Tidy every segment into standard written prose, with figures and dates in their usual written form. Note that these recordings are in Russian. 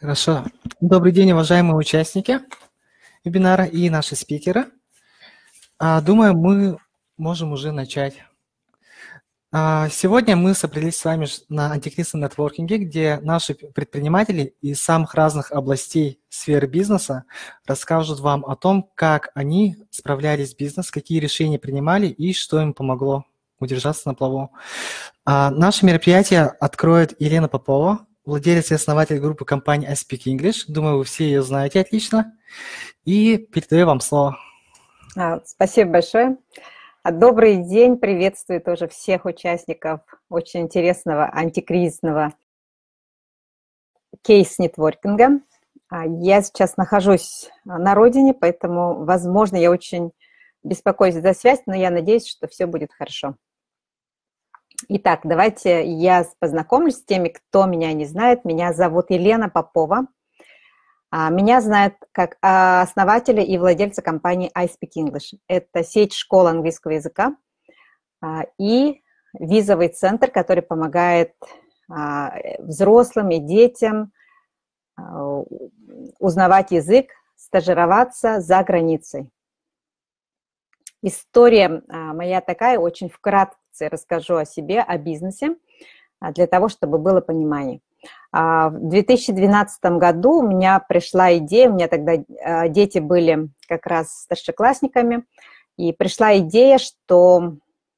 Хорошо. Добрый день, уважаемые участники вебинара и наши спикеры. Думаю, мы можем уже начать. Сегодня мы собрались с вами на антикризисном нетворкинге, где наши предприниматели из самых разных областей сферы бизнеса расскажут вам о том, как они справлялись с бизнесом, какие решения принимали и что им помогло удержаться на плаву. Наше мероприятие откроет Елена Попова, владелец и основатель группы компании I Speak English. Думаю, вы все ее знаете отлично. И передаю вам слово. Спасибо большое. Добрый день, приветствую тоже всех участников очень интересного антикризисного кейс-нетворкинга. Я сейчас нахожусь на родине, поэтому, возможно, я очень беспокоюсь за связь, но я надеюсь, что все будет хорошо. Итак, давайте я познакомлюсь с теми, кто меня не знает. Меня зовут Елена Попова. Меня знают как основателя и владельца компании I Speak English. Это сеть школ английского языка и визовый центр, который помогает взрослым и детям узнавать язык, стажироваться за границей. История моя такая, очень вкратце расскажу о себе, о бизнесе, для того, чтобы было понимание. В 2012 году у меня пришла идея, у меня тогда дети были как раз старшеклассниками, и пришла идея, что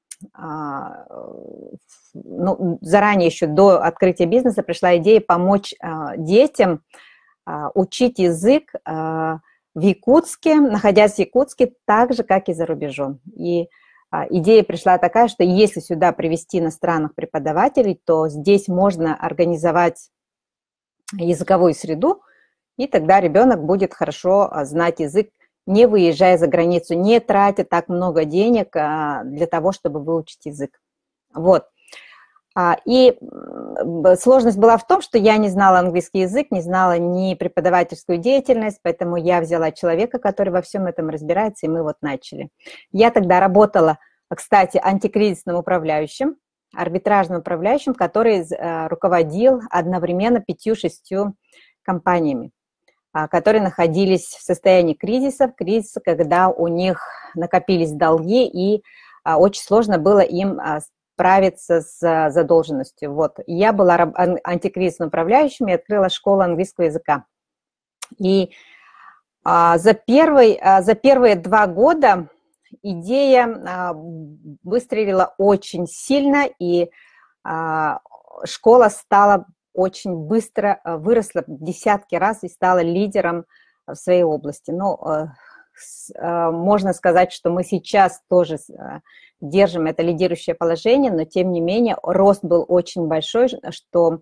заранее еще до открытия бизнеса пришла идея помочь детям учить язык в Якутске, находясь в Якутске, так же, как и за рубежом. И идея пришла такая, что если сюда привести иностранных преподавателей, то здесь можно организовать языковую среду, и тогда ребенок будет хорошо знать язык, не выезжая за границу, не тратя так много денег для того, чтобы выучить язык. Вот. И сложность была в том, что я не знала английский язык, не знала ни преподавательскую деятельность, поэтому я взяла человека, который во всем этом разбирается, и мы вот начали. Я тогда работала, кстати, антикризисным управляющим, арбитражным управляющим, который руководил одновременно 5-6 компаниями, которые находились в состоянии кризиса, когда у них накопились долги, и очень сложно было им справиться с задолженностью. Вот. Я была антикризисным управляющим и открыла школу английского языка. И за первые 2 года идея выстрелила очень сильно, и школа стала очень быстро, выросла в десятки раз и стала лидером в своей области. Но можно сказать, что мы сейчас тоже держим это лидирующее положение, но тем не менее рост был очень большой, что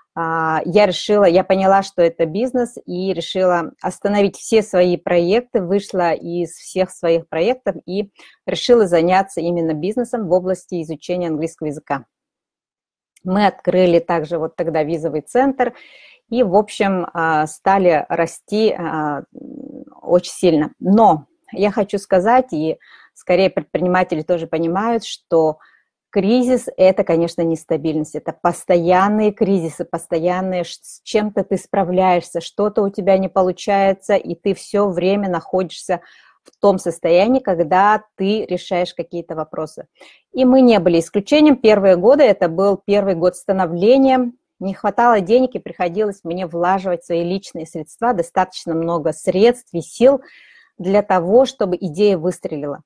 я поняла, что это бизнес, и решила остановить все свои проекты, вышла из всех своих проектов и решила заняться именно бизнесом в области изучения английского языка. Мы открыли также вот тогда визовый центр и, в общем, стали расти очень сильно. Но я хочу сказать, и скорее предприниматели тоже понимают, что кризис – это, конечно, нестабильность, это постоянные кризисы, постоянные, с чем-то ты справляешься, что-то у тебя не получается, и ты все время находишься в том состоянии, когда ты решаешь какие-то вопросы. И мы не были исключением. Первые годы, это был первый год становления, не хватало денег, и приходилось мне влаживать свои личные средства, достаточно много средств и сил для того, чтобы идея выстрелила.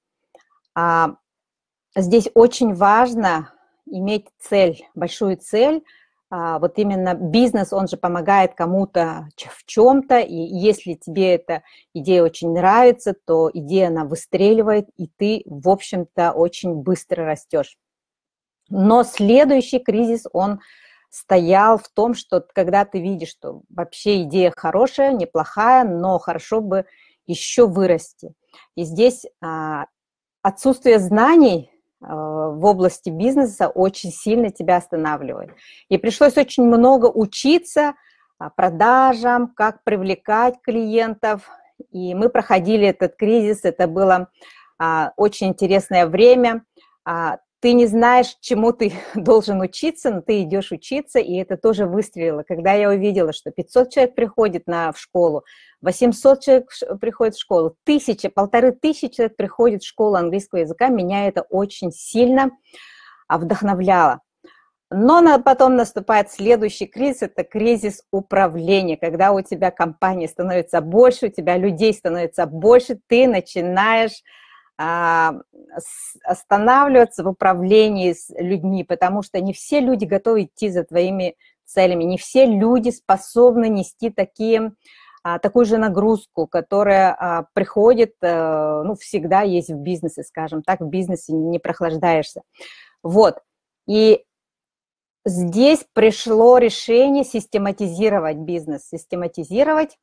Здесь очень важно иметь цель, большую цель. Вот именно бизнес, он же помогает кому-то в чем-то, и если тебе эта идея очень нравится, то идея, она выстреливает, и ты, в общем-то, очень быстро растешь. Но следующий кризис, он стоял в том, что когда ты видишь, что вообще идея хорошая, неплохая, но хорошо бы еще вырасти. И здесь отсутствие знаний в области бизнеса очень сильно тебя останавливает. И пришлось очень много учиться продажам, как привлекать клиентов. И мы проходили этот кризис, это было очень интересное время. ты не знаешь, чему ты должен учиться, но ты идешь учиться, и это тоже выстрелило. Когда я увидела, что 500 человек приходит в школу, 800 человек приходит в школу, 1000, 1500 человек приходит в школу английского языка, меня это очень сильно вдохновляло. Но потом наступает следующий кризис, это кризис управления, когда у тебя компания становится больше, у тебя людей становится больше, ты начинаешь останавливаться в управлении с людьми, потому что не все люди готовы идти за твоими целями, не все люди способны нести такую же нагрузку, которая приходит, всегда есть в бизнесе, скажем так, в бизнесе не прохлаждаешься. Вот, и здесь пришло решение систематизировать бизнес, систематизировать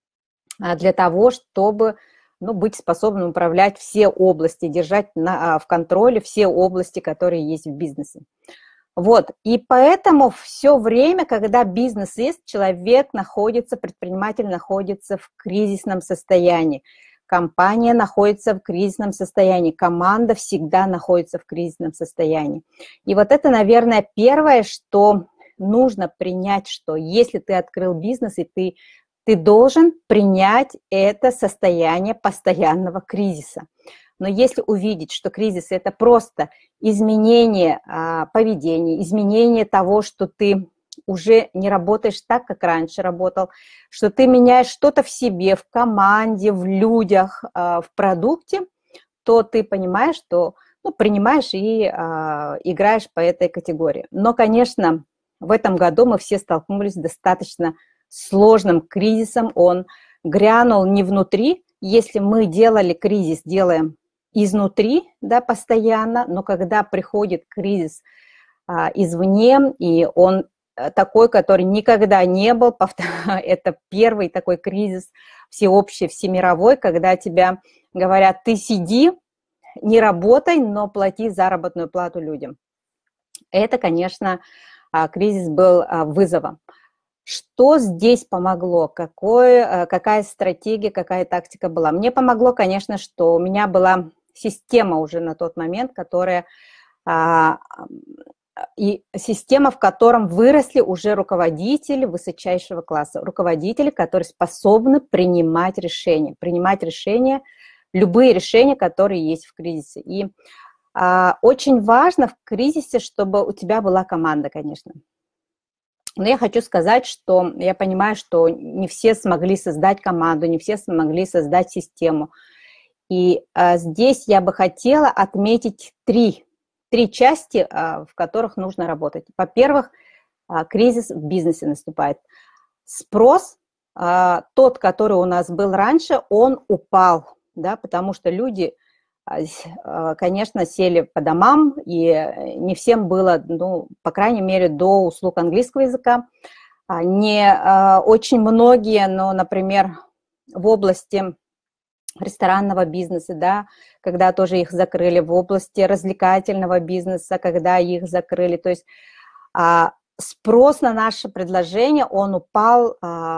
для того, чтобы быть способным управлять все области, держать в контроле все области, которые есть в бизнесе. Вот, и поэтому все время, когда бизнес есть, предприниматель находится в кризисном состоянии, компания находится в кризисном состоянии, команда всегда находится в кризисном состоянии. И вот это, наверное, первое, что нужно принять, что если ты открыл бизнес, и ты должен принять это состояние постоянного кризиса. Но если увидеть, что кризис – это просто изменение поведения, изменение того, что ты уже не работаешь так, как раньше работал, что ты меняешь что-то в себе, в команде, в людях, в продукте, то ты понимаешь, что принимаешь и играешь по этой категории. Но, конечно, в этом году мы все столкнулись с достаточно сложным кризисом. Он грянул не внутри. Если мы делали кризис, делаем изнутри, да, постоянно, но когда приходит кризис извне, и он такой, который никогда не был, это первый такой кризис всеобщий, всемировой, когда тебя говорят, ты сиди, не работай, но плати заработную плату людям. Это, конечно, кризис был вызовом. Что здесь помогло? Какая стратегия, какая тактика была? Мне помогло, конечно, что у меня была система уже на тот момент, и система, в котором выросли уже руководители высочайшего класса, руководители, которые способны принимать решения, любые решения, которые есть в кризисе. И очень важно в кризисе, чтобы у тебя была команда, конечно. Но я хочу сказать, что я понимаю, что не все смогли создать команду, не все смогли создать систему. И здесь я бы хотела отметить три части, в которых нужно работать. Во-первых, кризис в бизнесе наступает. Спрос, тот, который у нас был раньше, он упал, да, потому что люди, конечно, сели по домам, и не всем было, по крайней мере, до услуг английского языка. Не очень многие, но, например, в области ресторанного бизнеса, да, когда тоже их закрыли, в области развлекательного бизнеса, когда их закрыли. То есть спрос на наше предложение, он упал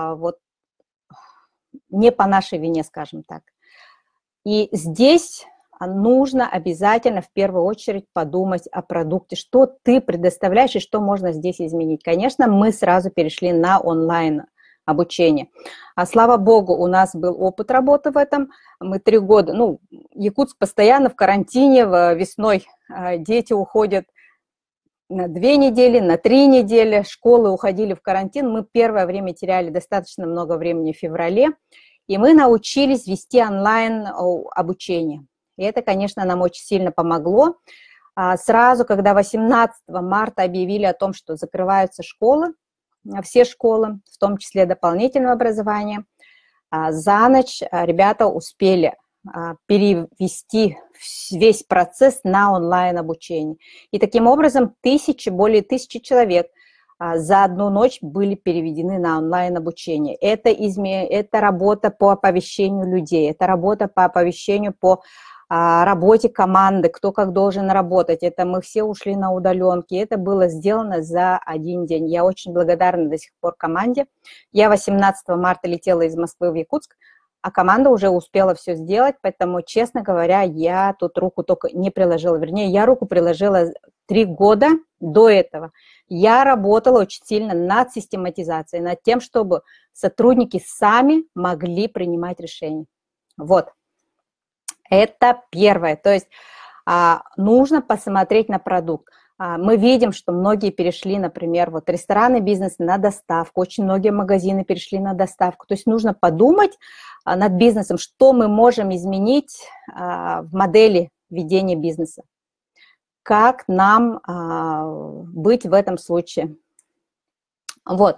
не по нашей вине, скажем так. И здесь нужно обязательно в первую очередь подумать о продукте, что ты предоставляешь и что можно здесь изменить. Конечно, мы сразу перешли на онлайн обучение. Слава богу, у нас был опыт работы в этом. Мы 3 года, Якутск постоянно в карантине, весной дети уходят на 2 недели, на 3 недели, школы уходили в карантин. Мы первое время теряли достаточно много времени в феврале, и мы научились вести онлайн обучение. И это, конечно, нам очень сильно помогло. Сразу, когда 18 марта объявили о том, что закрываются школы, все школы, в том числе дополнительного образования, за ночь ребята успели перевести весь процесс на онлайн-обучение. И таким образом более 1000 человек за одну ночь были переведены на онлайн-обучение. Это работа по оповещению людей, это работа по оповещению по работе команды, кто как должен работать. Это мы все ушли на удаленки. Это было сделано за 1 день. Я очень благодарна до сих пор команде. Я 18 марта летела из Москвы в Якутск. а команда уже успела все сделать, поэтому, честно говоря, я тут руку только не приложила. Вернее, я руку приложила 3 года до этого. Я работала очень сильно над систематизацией, над тем, чтобы сотрудники сами могли принимать решения. Вот. Это первое. То есть нужно посмотреть на продукт. Мы видим, что многие перешли, например, вот ресторанный бизнес на доставку, очень многие магазины перешли на доставку. То есть нужно подумать над бизнесом, что мы можем изменить в модели ведения бизнеса. Как нам быть в этом случае. Вот.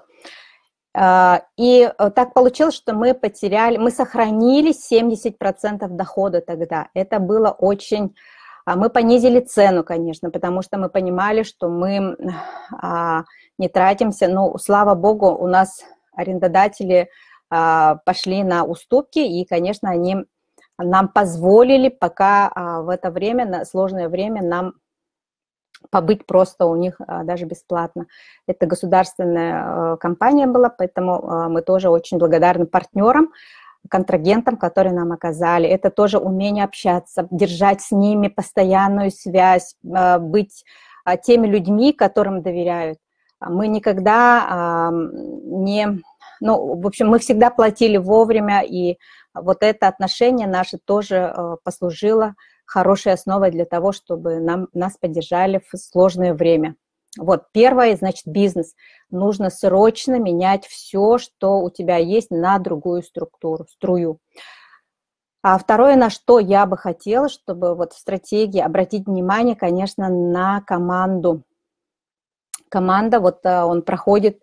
И так получилось, что мы сохранили 70% дохода тогда. Это было очень... Мы понизили цену, конечно, потому что мы понимали, что мы не тратимся. Но, слава богу, у нас арендодатели пошли на уступки, и, конечно, они нам позволили пока в это время, на сложное время, нам побыть просто у них даже бесплатно. Это государственная компания была, поэтому мы тоже очень благодарны партнерам, контрагентам, которые нам оказали. Это тоже умение общаться, держать с ними постоянную связь, быть теми людьми, которым доверяют. Мы никогда в общем, мы всегда платили вовремя, и вот это отношение наше тоже послужило хорошей основой для того, чтобы нас поддержали в сложное время. Вот, первое, значит, бизнес. Нужно срочно менять все, что у тебя есть, на другую струю. А второе, на что я бы хотела, чтобы вот в стратегии обратить внимание, конечно, на команду. Команда, вот он проходит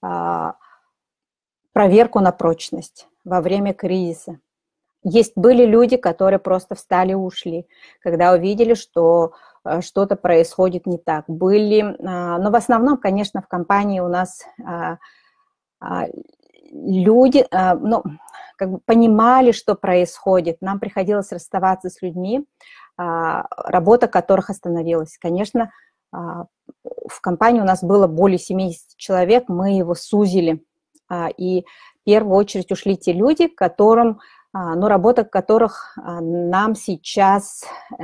проверку на прочность во время кризиса. Были люди, которые просто встали и ушли, когда увидели, что что-то происходит не так. Но в основном, конечно, в компании у нас люди понимали, что происходит. Нам приходилось расставаться с людьми, работа которых остановилась. Конечно, в компании у нас было более 70 человек, мы его сузили. И в первую очередь ушли те люди, которым... работа которых нам сейчас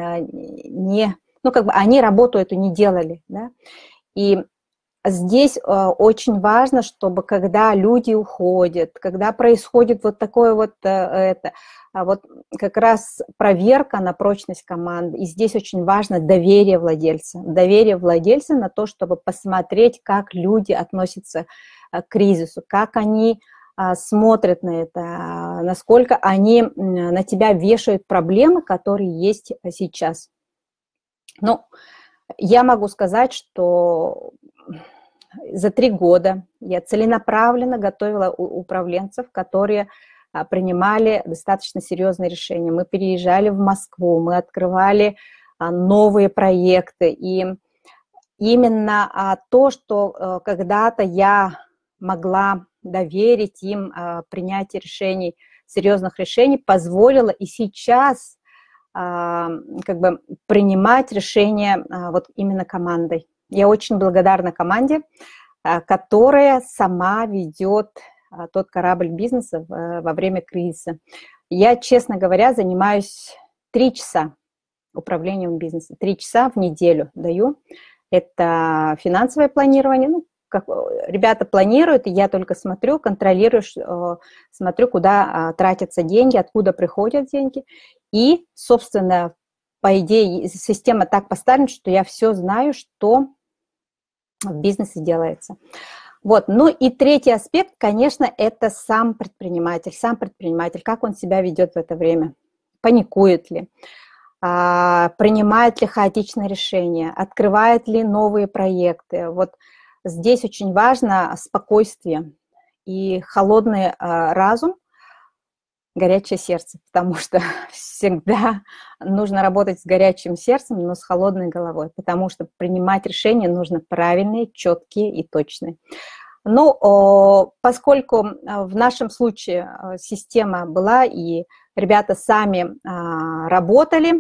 они работу эту не делали, да? И здесь очень важно, чтобы когда люди уходят, когда происходит вот такое вот как раз проверка на прочность команды, и здесь очень важно доверие владельца на то, чтобы посмотреть, как люди относятся к кризису, как они смотрят на это, насколько они на тебя вешают проблемы, которые есть сейчас. Я могу сказать, что за 3 года я целенаправленно готовила управленцев, которые принимали достаточно серьезные решения. Мы переезжали в Москву, мы открывали новые проекты, и именно то, что когда-то я могла доверить им принятие решений, серьезных решений, позволило и сейчас принимать решения вот именно командой. Я очень благодарна команде, которая сама ведет тот корабль бизнеса во время кризиса. Я, честно говоря, занимаюсь 3 часа управлением бизнесом, 3 часа в неделю даю. Это финансовое планирование, как ребята планируют, и я только смотрю, контролирую, смотрю, куда тратятся деньги, откуда приходят деньги. И, собственно, по идее, система так поставлена, что я все знаю, что в бизнесе делается. Вот. Ну и третий аспект, конечно, это сам предприниматель, как он себя ведет в это время, паникует ли, принимает ли хаотичные решения, открывает ли новые проекты. Вот здесь очень важно спокойствие и холодный разум, горячее сердце, потому что всегда нужно работать с горячим сердцем, но с холодной головой, потому что принимать решения нужно правильные, четкие и точные. Но поскольку в нашем случае система была, и ребята сами работали,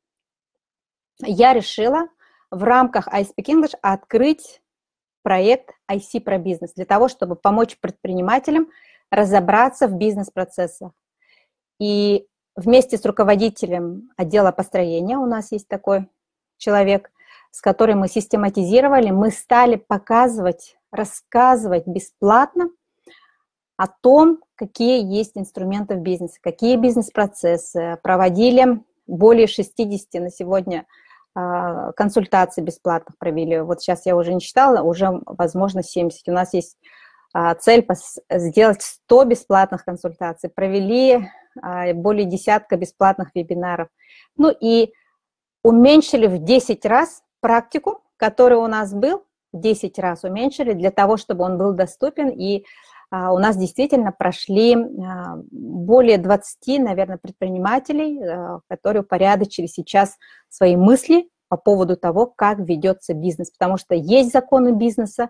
я решила в рамках iSpeak English открыть проект IC про бизнес для того, чтобы помочь предпринимателям разобраться в бизнес-процессах. И вместе с руководителем отдела построения, у нас есть такой человек, с которым мы систематизировали, мы стали показывать, рассказывать бесплатно о том, какие есть инструменты в бизнесе, какие бизнес-процессы. Проводили более 60 на сегодня консультаций бесплатных провели. Вот сейчас я уже не считала, уже, возможно, 70. У нас есть цель сделать 100 бесплатных консультаций. Провели более десятка бесплатных вебинаров. Ну и уменьшили в 10 раз практику, который у нас был, 10 раз уменьшили для того, чтобы он был доступен. И у нас действительно прошли более 20, наверное, предпринимателей, которые упорядочили сейчас свои мысли по поводу того, как ведется бизнес. Потому что есть законы бизнеса,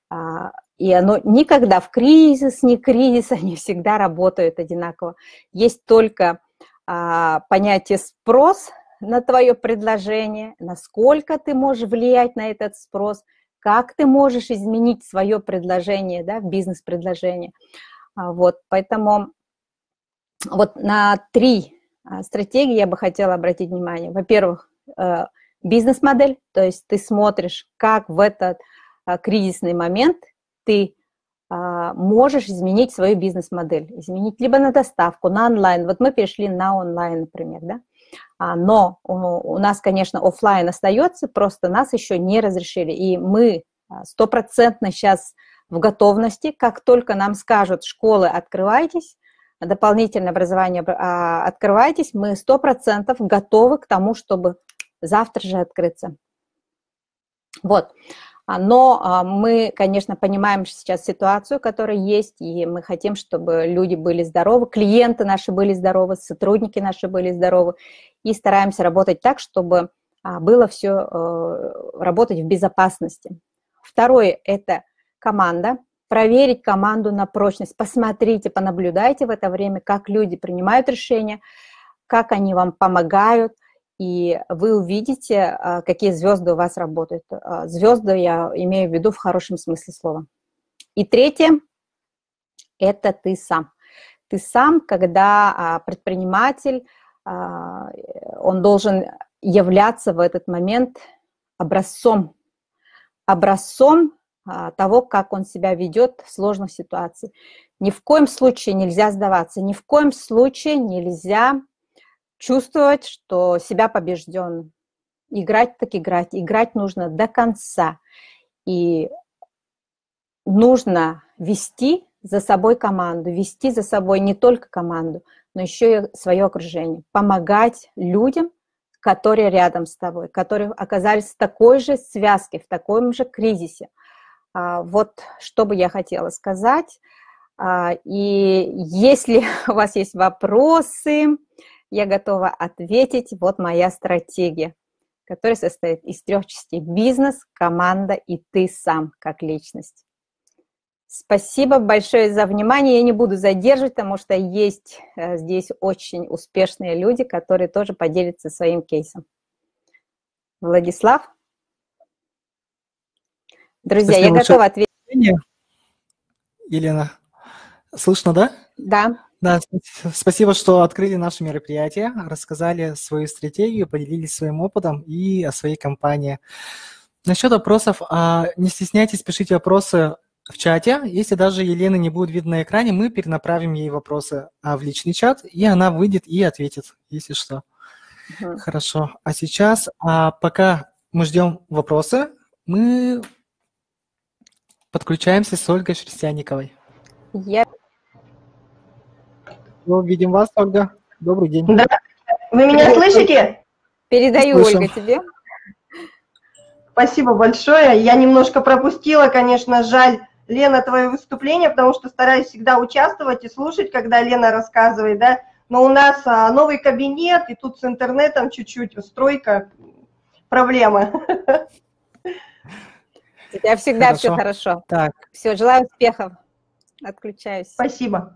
и оно никогда в кризис, не кризис, они всегда работают одинаково. Есть только понятие спрос на твое предложение, насколько ты можешь влиять на этот спрос, как ты можешь изменить свое предложение, да, бизнес-предложение. Вот, поэтому вот на 3 стратегии я бы хотела обратить внимание. Во-первых, бизнес-модель, то есть ты смотришь, как в этот кризисный момент ты можешь изменить свою бизнес-модель, изменить либо на доставку, на онлайн. Вот мы перешли на онлайн, например, да. Но у нас, конечно, офлайн остается, просто нас еще не разрешили. И мы 100% сейчас в готовности, как только нам скажут, школы, открывайтесь, дополнительное образование открывайтесь, мы 100% готовы к тому, чтобы завтра же открыться. Вот. Но мы, конечно, понимаем сейчас ситуацию, которая есть, и мы хотим, чтобы люди были здоровы, клиенты наши были здоровы, сотрудники наши были здоровы, и стараемся работать так, чтобы было все работать в безопасности. Второе – это команда. Проверить команду на прочность. Посмотрите, понаблюдайте в это время, как люди принимают решения, как они вам помогают, и вы увидите, какие звезды у вас работают. Звезды я имею в виду в хорошем смысле слова. И третье – это ты сам. Ты сам, когда предприниматель, он должен являться в этот момент образцом того, как он себя ведет в сложных ситуациях. Ни в коем случае нельзя сдаваться, ни в коем случае нельзя чувствовать, что себя побежден. Играть так играть. Играть нужно до конца. И нужно вести за собой команду, вести за собой не только команду, но еще и свое окружение. Помогать людям, которые рядом с тобой, которые оказались в такой же связке, в таком же кризисе. Вот что бы я хотела сказать. И если у вас есть вопросы, я готова ответить. Вот моя стратегия, которая состоит из 3 частей: бизнес, команда и ты сам как личность. Спасибо большое за внимание. Я не буду задерживать, потому что есть здесь очень успешные люди, которые тоже поделятся своим кейсом. Владислав? Друзья, Спасибо я готова ответить. Елена, слышно, да? Да. Да, спасибо, что открыли наше мероприятие, рассказали свою стратегию, поделились своим опытом и о своей компании. Насчет вопросов, не стесняйтесь, пишите вопросы в чате. Если даже Елены не будет видно на экране, мы перенаправим ей вопросы в личный чат, и она выйдет и ответит, если что. Хорошо. А сейчас, пока мы ждем вопросы, мы подключаемся с Ольгой Шерстяниковой. Видим вас, Ольга. Добрый день. Да. Вы меня слышите? Передаю, Ольга, тебе. Спасибо большое. Я немножко пропустила, конечно, жаль, Лена, твое выступление, потому что стараюсь всегда участвовать и слушать, когда Лена рассказывает, да. Но у нас новый кабинет, и тут с интернетом чуть-чуть стройка, проблема. У тебя всегда все хорошо. Так. Все, желаю успехов. Отключаюсь. Спасибо.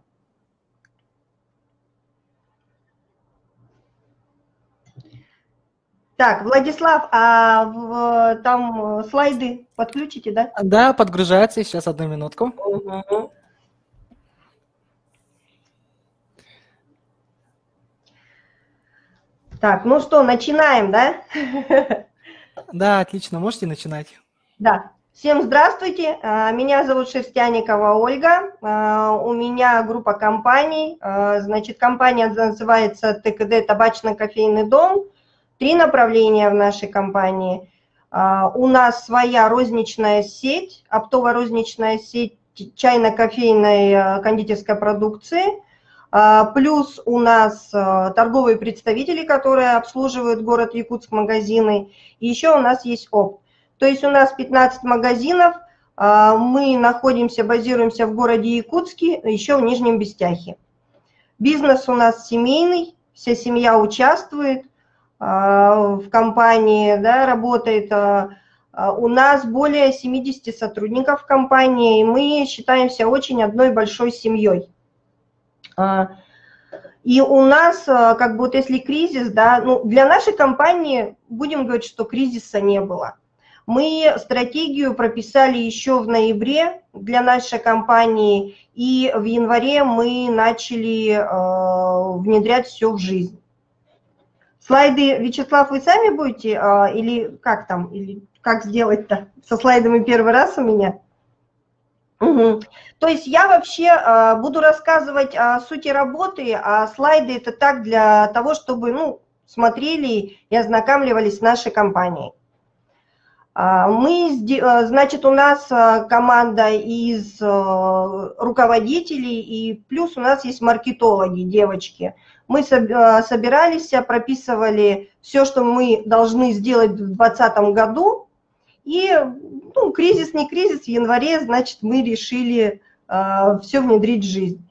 Так, Владислав, там слайды подключите, да? Да, подгружается. Сейчас, 1 минутку. Так, ну что, начинаем, да? Да, отлично, можете начинать. Да. Всем здравствуйте, меня зовут Шерстяникова Ольга, у меня группа компаний, значит, компания называется ТКД «Табачно-кофейный дом», 3 направления в нашей компании. У нас своя розничная сеть, оптово-розничная сеть чайно-кофейной кондитерской продукции, плюс у нас торговые представители, которые обслуживают город Якутск, магазины, и еще у нас есть опт. То есть у нас 15 магазинов, мы находимся, базируемся в городе Якутске, еще в Нижнем Бестяхе. Бизнес у нас семейный, вся семья участвует в компании, да, работает. У нас более 70 сотрудников в компании, и мы считаемся очень одной большой семьей. И у нас, как бы вот если кризис, да, ну, для нашей компании, будем говорить, что кризиса не было. Мы стратегию прописали еще в ноябре для нашей компании, и в январе мы начали внедрять все в жизнь. Слайды, Вячеслав, вы сами будете, или как там, или как сделать-то? Со слайдами первый раз у меня? Угу. То есть я вообще буду рассказывать о сути работы, а слайды это так для того, чтобы, ну, смотрели и ознакомливались с нашей компанией. Мы, значит, у нас команда из руководителей, и плюс у нас есть маркетологи, девочки. Мы собирались, прописывали все, что мы должны сделать в 2020 году, и, ну, кризис, не кризис, в январе, значит, мы решили все внедрить в жизнь.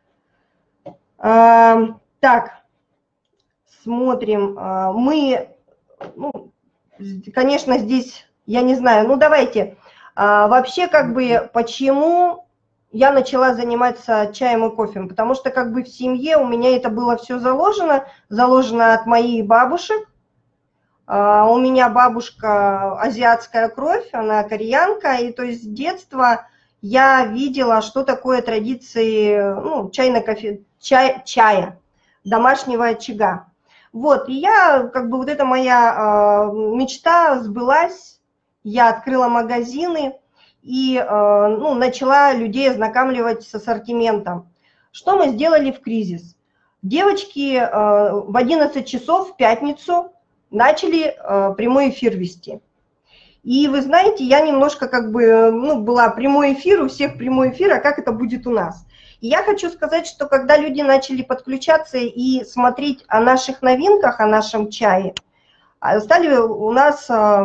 Так, смотрим. Мы, ну, конечно, здесь... Я не знаю, ну давайте, вообще как бы почему я начала заниматься чаем и кофе, потому что как бы в семье у меня это было все заложено от моих бабушек. У меня бабушка азиатская кровь, она кореянка, и то есть с детства я видела, что такое традиции, ну, чая, домашнего очага. Вот, и я, как бы вот эта моя мечта сбылась. Я открыла магазины и, ну, начала людей ознакомливать с ассортиментом. Что мы сделали в кризис? Девочки в 11 часов в пятницу начали прямой эфир вести. И вы знаете, я немножко как бы, ну, была прямой эфир, у всех прямой эфир, а как это будет у нас? И я хочу сказать, что когда люди начали подключаться и смотреть о наших новинках, о нашем чае, стали у нас...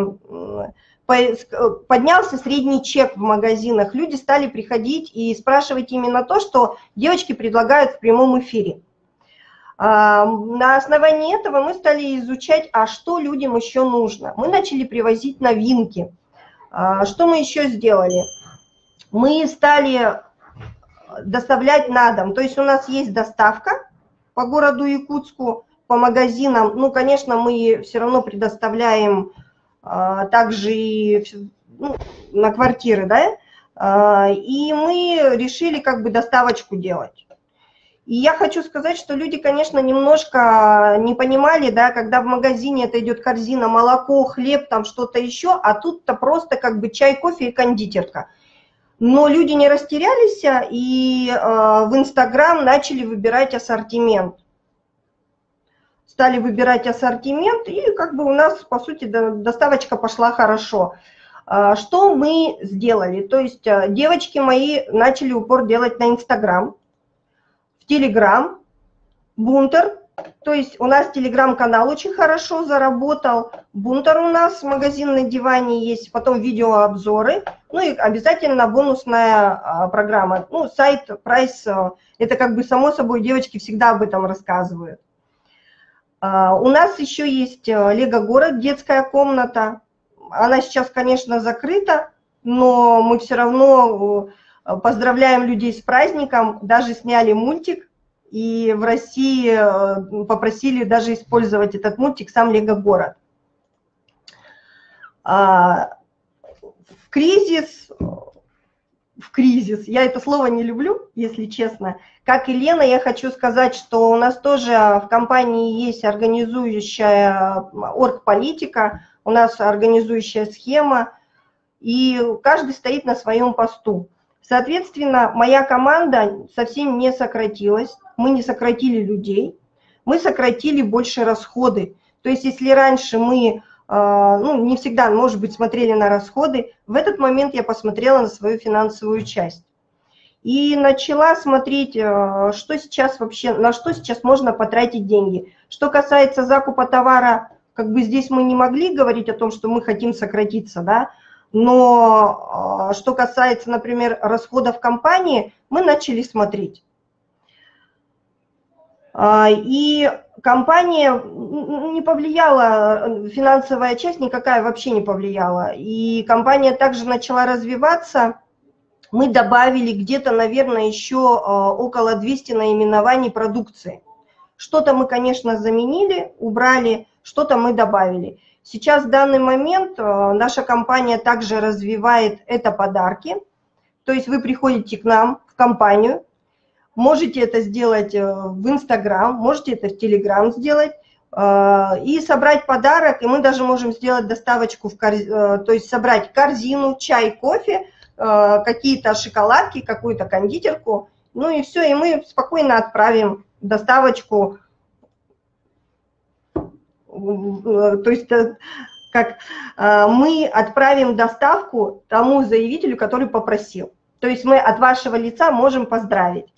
поднялся средний чек в магазинах, люди стали приходить и спрашивать именно то, что девочки предлагают в прямом эфире. На основании этого мы стали изучать, а что людям еще нужно. Мы начали привозить новинки. Что мы еще сделали? Мы стали доставлять на дом, то есть у нас есть доставка по городу Якутску, по магазинам, ну, конечно, мы все равно предоставляем также и, ну, на квартиры, да, и мы решили как бы доставочку делать. И я хочу сказать, что люди, конечно, немножко не понимали, да, когда в магазине это идет корзина, молоко, хлеб, там что-то еще, а тут-то просто как бы чай, кофе и кондитерка. Но люди не растерялись и в Инстаграм начали выбирать ассортимент. Стали выбирать ассортимент, и как бы у нас, по сути, доставочка пошла хорошо. Что мы сделали? То есть девочки мои начали упор делать на Инстаграм, в Телеграм, Бунтер. То есть у нас Телеграм-канал очень хорошо заработал. Бунтер у нас, магазин на диване есть, потом видеообзоры. Ну и обязательно бонусная программа. Ну, сайт, прайс, это как бы само собой, девочки всегда об этом рассказывают. У нас еще есть Лего-город, детская комната. Она сейчас, конечно, закрыта, но мы все равно поздравляем людей с праздником. Даже сняли мультик, и в России попросили даже использовать этот мультик сам Лего-город. В кризис в кризис. Я это слово не люблю, если честно. Как и Лена, я хочу сказать, что у нас тоже в компании есть организующая оргполитика, у нас организующая схема, и каждый стоит на своем посту. Соответственно, моя команда совсем не сократилась, мы не сократили людей, мы сократили больше расходы. То есть если раньше мы не всегда, может быть, смотрели на расходы, в этот момент я посмотрела на свою финансовую часть. И начала смотреть, что сейчас вообще, на что сейчас можно потратить деньги. Что касается закупа товара, как бы здесь мы не могли говорить о том, что мы хотим сократиться, да, но что касается, например, расходов компании, мы начали смотреть. И компания не повлияла, финансовая часть никакая вообще не повлияла. И компания также начала развиваться. Мы добавили где-то, наверное, еще около 200 наименований продукции. Что-то мы, конечно, заменили, убрали, что-то мы добавили. Сейчас в данный момент наша компания также развивает это подарки. То есть вы приходите к нам в компанию, можете это сделать в Инстаграм, можете это в Телеграм сделать и собрать подарок. И мы даже можем сделать доставочку, то есть собрать корзину, чай, кофе, какие-то шоколадки, какую-то кондитерку. Ну и все, и мы спокойно отправим доставочку. То есть как мы отправим доставку тому заявителю, который попросил. То есть мы от вашего лица можем поздравить.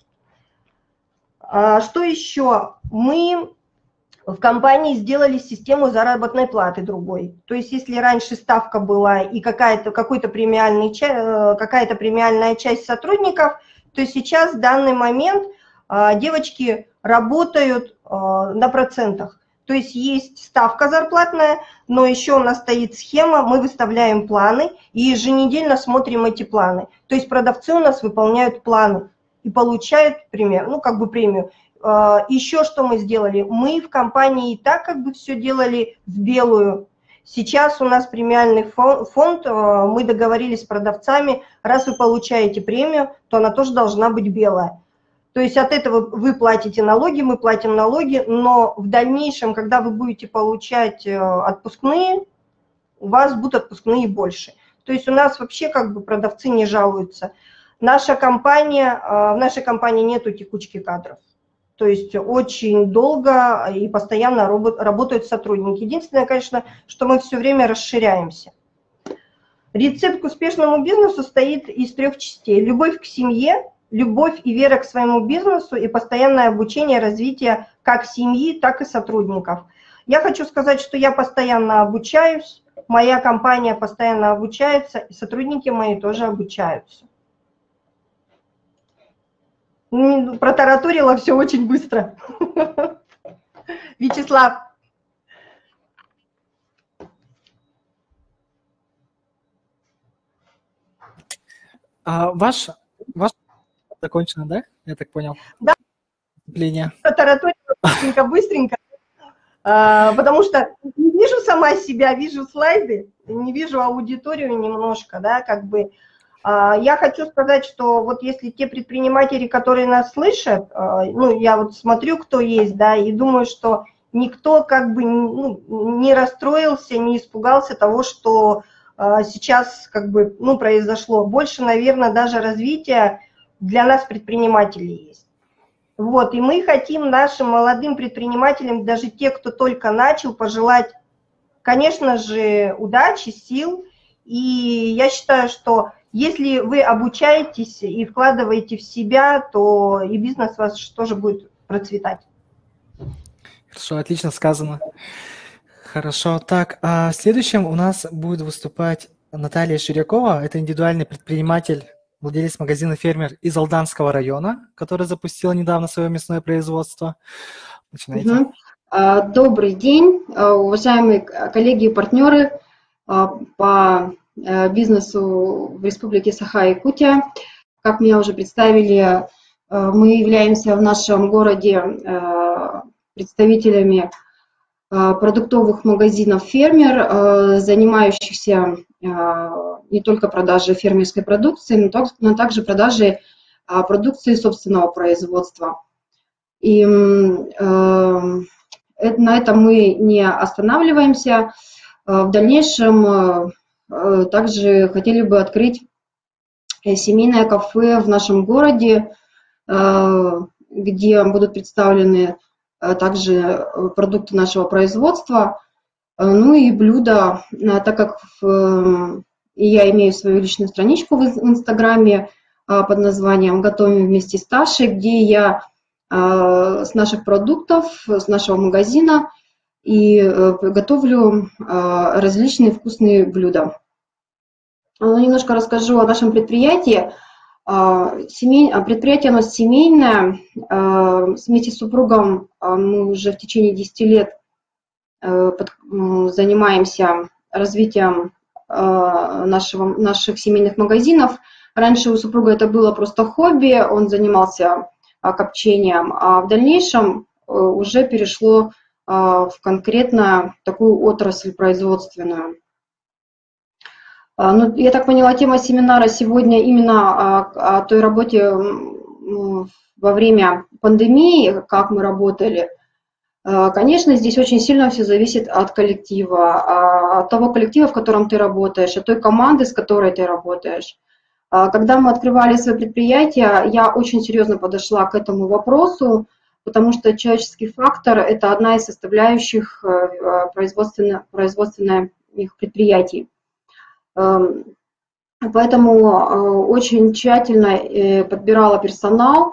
Что еще? Мы в компании сделали систему заработной платы другой. То есть если раньше ставка была и какая-то премиальная часть сотрудников, то сейчас в данный момент девочки работают на процентах. То есть есть ставка зарплатная, но еще у нас стоит схема, мы выставляем планы и еженедельно смотрим эти планы. То есть продавцы у нас выполняют планы и получают премию. Еще что мы сделали? Мы в компании и так как бы все делали в белую. Сейчас у нас премиальный фонд, мы договорились с продавцами, раз вы получаете премию, то она тоже должна быть белая. То есть от этого вы платите налоги, мы платим налоги, но в дальнейшем, когда вы будете получать отпускные, у вас будут отпускные больше. То есть у нас вообще как бы продавцы не жалуются. В нашей компании нету текучки кадров. То есть очень долго и постоянно работают сотрудники. Единственное, конечно, что мы все время расширяемся. Рецепт к успешному бизнесу состоит из 3 частей. Любовь к семье, любовь и вера к своему бизнесу и постоянное обучение, развитие как семьи, так и сотрудников. Я хочу сказать, что я постоянно обучаюсь, моя компания постоянно обучается, и сотрудники мои тоже обучаются. Протараторила все очень быстро. Вячеслав. Ваш закончено, да? Я так понял. Да. Протараторила быстренько, потому что не вижу сама себя, вижу слайды, не вижу аудиторию немножко, да, как бы. Я хочу сказать, что вот если те предприниматели, которые нас слышат, я вот смотрю, кто есть, да, и думаю, что никто как бы не расстроился, не испугался того, что сейчас как бы, произошло. Больше, наверное, даже развитие для нас предпринимателей есть. Вот, и мы хотим нашим молодым предпринимателям, даже те, кто только начал, пожелать, конечно же, удачи, сил. И я считаю, что если вы обучаетесь и вкладываете в себя, то и бизнес у вас тоже будет процветать. Хорошо, отлично сказано. Хорошо, так, следующим у нас будет выступать Наталья Ширякова. Это индивидуальный предприниматель, владелец магазина «Фермер» из Алданского района, который запустил недавно свое мясное производство. Начинайте. Добрый день, уважаемые коллеги и партнеры по бизнесу в Республике Саха-Якутия. Как меня уже представили, мы являемся в нашем городе представителями продуктовых магазинов «Фермер», занимающихся не только продажей фермерской продукции, но также продажей продукции собственного производства. И на этом мы не останавливаемся. В дальнейшем также хотели бы открыть семейное кафе в нашем городе, где будут представлены также продукты нашего производства, ну и блюда, так как я имею свою личную страничку в Инстаграме под названием «Готовим вместе с Ташей», где я с наших продуктов, с нашего магазина и готовлю различные вкусные блюда. Немножко расскажу о нашем предприятии. Предприятие у нас семейное. Вместе с супругом мы уже в течение 10 лет занимаемся развитием наших семейных магазинов. Раньше у супруга это было просто хобби, он занимался копчением, а в дальнейшем уже перешло в конкретно такую отрасль производственную. Ну, я так поняла, тема семинара сегодня именно о той работе во время пандемии, как мы работали. Конечно, здесь очень сильно все зависит от коллектива, от того коллектива, в котором ты работаешь, от той команды, с которой ты работаешь. Когда мы открывали свое предприятие, я очень серьезно подошла к этому вопросу, потому что человеческий фактор – это одна из составляющих производственных предприятий. Поэтому очень тщательно подбирала персонал.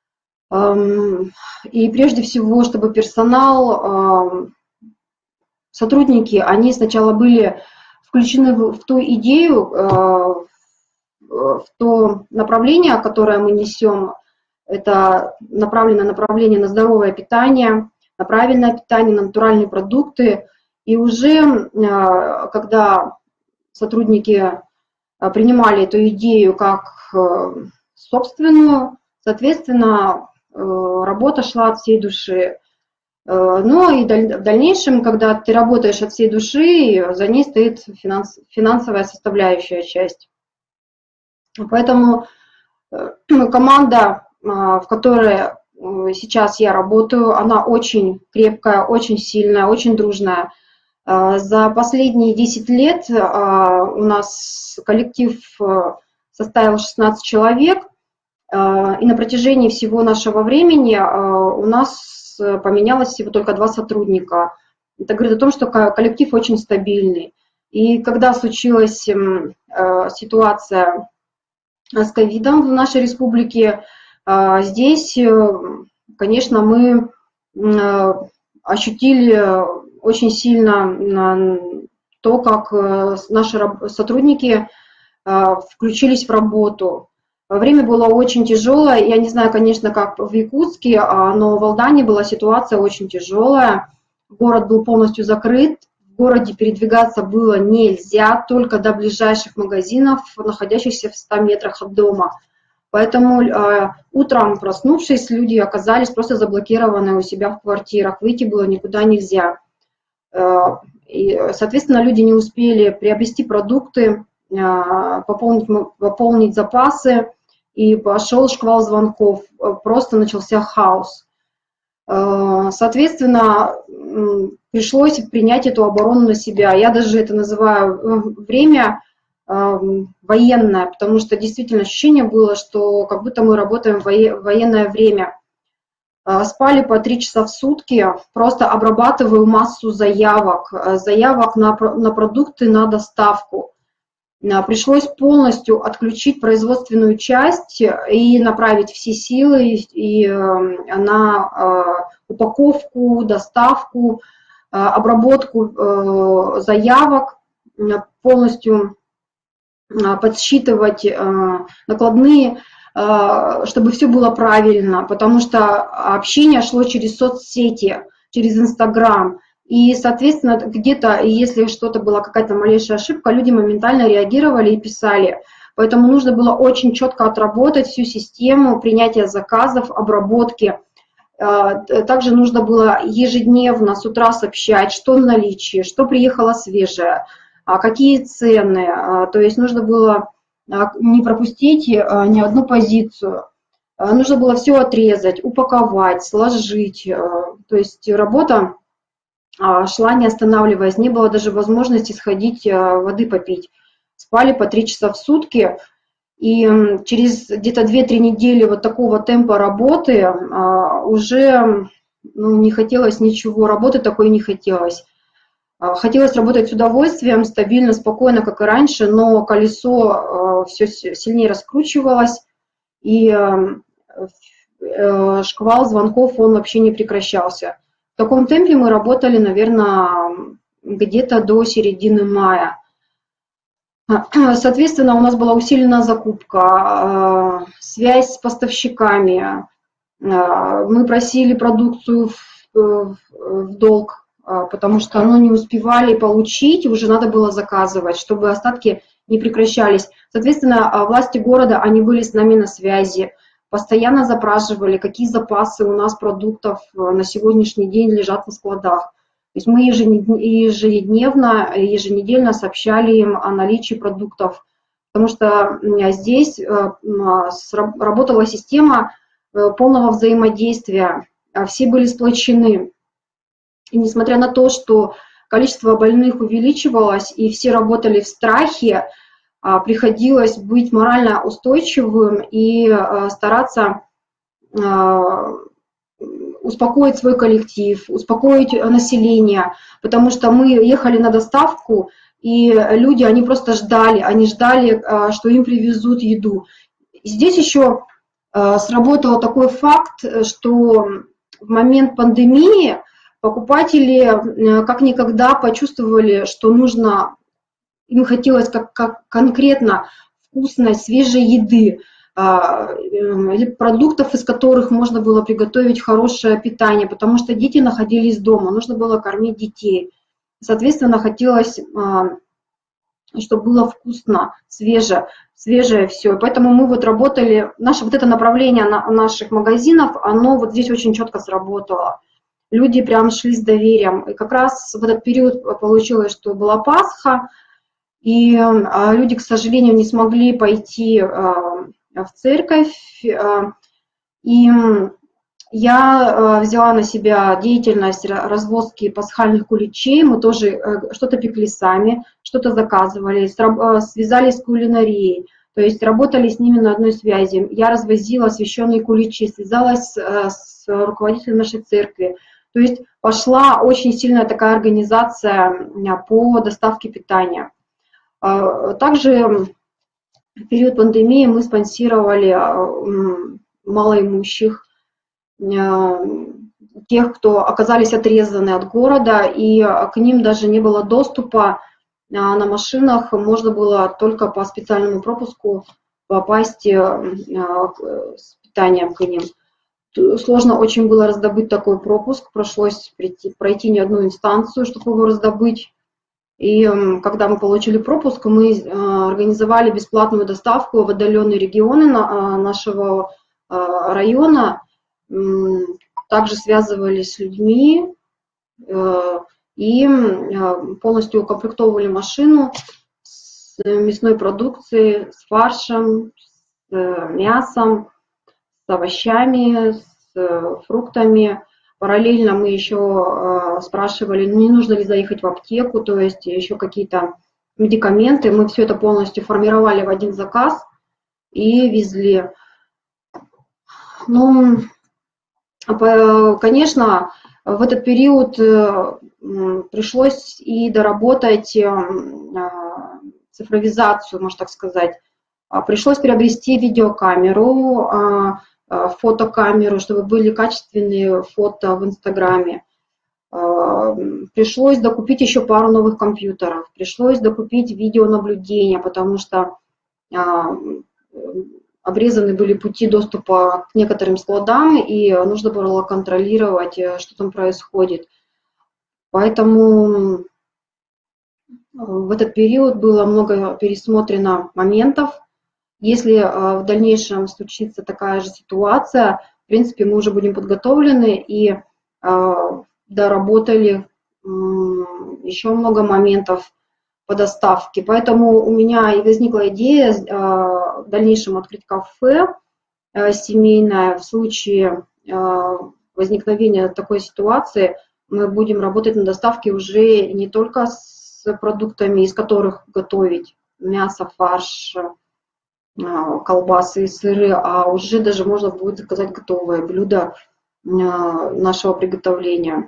И прежде всего, чтобы персонал, сотрудники, они сначала были включены в ту идею, в то направление, которое мы несем. Это направление на здоровое питание, на правильное питание, на натуральные продукты. И уже когда сотрудники принимали эту идею как собственную, соответственно, работа шла от всей души. Ну и в дальнейшем, когда ты работаешь от всей души, за ней стоит финансовая составляющая часть. Поэтому команда, в которой сейчас я работаю, она очень крепкая, очень сильная, очень дружная. За последние 10 лет у нас коллектив составил 16 человек, и на протяжении всего нашего времени у нас поменялось всего только 2 сотрудника. Это говорит о том, что коллектив очень стабильный. И когда случилась ситуация с ковидом в нашей республике, здесь, конечно, мы ощутили очень сильно то, как наши сотрудники включились в работу. Время было очень тяжелое. Я не знаю, конечно, как в Якутске, но в Алдане была ситуация очень тяжелая. Город был полностью закрыт. В городе передвигаться было нельзя, только до ближайших магазинов, находящихся в 100 метрах от дома. Поэтому утром, проснувшись, люди оказались просто заблокированы у себя в квартирах. Выйти было никуда нельзя. И, соответственно, люди не успели приобрести продукты, пополнить запасы, и пошел шквал звонков, просто начался хаос. Соответственно, пришлось принять эту оборону на себя. Я даже это называю время военное, потому что действительно ощущение было, что как будто мы работаем в военное время. Спали по 3 часа в сутки, просто обрабатываю массу заявок на продукты, на доставку. Пришлось полностью отключить производственную часть и направить все силы и на упаковку, доставку, обработку заявок, полностью подсчитывать накладные, чтобы все было правильно, потому что общение шло через соцсети, через Инстаграм. И, соответственно, где-то, если что-то была какая-то малейшая ошибка, люди моментально реагировали и писали. Поэтому нужно было очень четко отработать всю систему принятия заказов, обработки. Также нужно было ежедневно с утра сообщать, что в наличии, что приехало свежее, какие цены. То есть нужно было не пропустить ни одну позицию. Нужно было все отрезать, упаковать, сложить. То есть работа шла не останавливаясь, не было даже возможности сходить воды попить. Спали по 3 часа в сутки. И через где-то 2-3 недели вот такого темпа работы уже не хотелось ничего, работы такой не хотелось. Хотелось работать с удовольствием, стабильно, спокойно, как и раньше, но колесо все сильнее раскручивалось, и шквал звонков, он вообще не прекращался. В таком темпе мы работали, наверное, где-то до середины мая. Соответственно, у нас была усиленная закупка, связь с поставщиками. Мы просили продукцию в долг, потому что не успевали получить, уже надо было заказывать, чтобы остатки не прекращались. Соответственно, власти города, они были с нами на связи, постоянно запрашивали, какие запасы у нас продуктов на сегодняшний день лежат на складах. То есть мы ежедневно, еженедельно сообщали им о наличии продуктов, потому что здесь работала система полного взаимодействия, все были сплочены. И несмотря на то, что количество больных увеличивалось и все работали в страхе, приходилось быть морально устойчивым и стараться успокоить свой коллектив, успокоить население, потому что мы ехали на доставку, и люди, они просто ждали, что им привезут еду. И здесь еще сработал такой факт, что в момент пандемии покупатели как никогда почувствовали, что им хотелось как конкретно вкусной, свежей еды, продуктов, из которых можно было приготовить хорошее питание, потому что дети находились дома, нужно было кормить детей. Соответственно, хотелось, чтобы было вкусно, свежее все. Поэтому мы работали, наше это направление наших магазинов, оно здесь очень четко сработало. Люди прям шли с доверием. И как раз в этот период получилось, что была Пасха, и люди, к сожалению, не смогли пойти в церковь, и я взяла на себя деятельность развозки пасхальных куличей, мы тоже что-то пекли сами, что-то заказывали, связались с кулинарией, то есть работали с ними на одной связи. Я развозила освященные куличи, связалась с руководителем нашей церкви, то есть пошла очень сильная такая организация по доставке питания. Также в период пандемии мы спонсировали малоимущих, тех, кто оказались отрезаны от города, и к ним даже не было доступа на машинах, можно было только по специальному пропуску попасть с питанием к ним. Сложно очень было раздобыть такой пропуск, пришлось пройти не одну инстанцию, чтобы его раздобыть. И когда мы получили пропуск, мы организовали бесплатную доставку в отдаленные регионы нашего района, также связывались с людьми и полностью укомплектовывали машину с мясной продукцией, с фаршем, с мясом, с овощами, с фруктами. Параллельно мы еще спрашивали, не нужно ли заехать в аптеку, то есть еще какие-то медикаменты. Мы все это полностью формировали в один заказ и везли. Ну, конечно, в этот период пришлось и доработать цифровизацию, можно так сказать. Пришлось приобрести видеокамеру, фотокамеру, чтобы были качественные фото в Инстаграме. Пришлось докупить еще пару новых компьютеров, пришлось докупить видеонаблюдение, потому что обрезаны были пути доступа к некоторым складам, и нужно было контролировать, что там происходит. Поэтому в этот период было много пересмотрено моментов. Если в дальнейшем случится такая же ситуация, в принципе, мы уже будем подготовлены и доработали еще много моментов по доставке. Поэтому у меня и возникла идея в дальнейшем открыть кафе семейное. В случае возникновения такой ситуации мы будем работать на доставке уже не только с продуктами, из которых готовить мясо, фарш, колбасы и сыры, а уже даже можно будет заказать готовое блюдо нашего приготовления.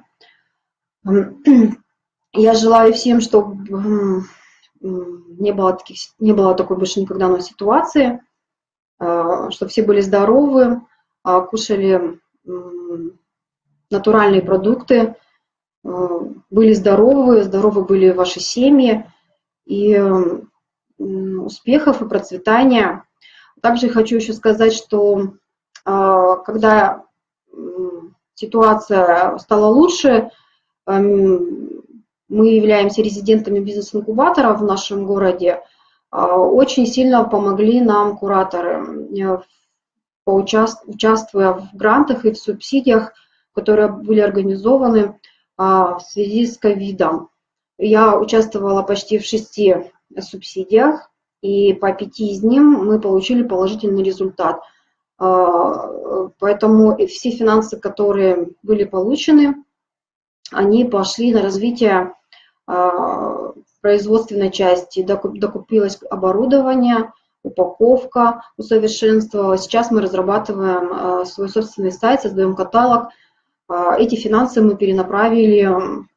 Я желаю всем, чтобы не было такой больше никогда ситуации, чтобы все были здоровы, кушали натуральные продукты, были здоровы были ваши семьи, и успехов и процветания. Также хочу еще сказать, что когда ситуация стала лучше, мы являемся резидентами бизнес-инкубатора в нашем городе, очень сильно помогли нам кураторы, участвуя в грантах и в субсидиях, которые были организованы в связи с ковидом. Я участвовала почти в 6 субсидиях, и по 5 из них мы получили положительный результат. Поэтому все финансы, которые были получены, они пошли на развитие производственной части. Докупилось оборудование, упаковка усовершенствовалась. Сейчас мы разрабатываем свой собственный сайт, создаем каталог. Эти финансы мы перенаправили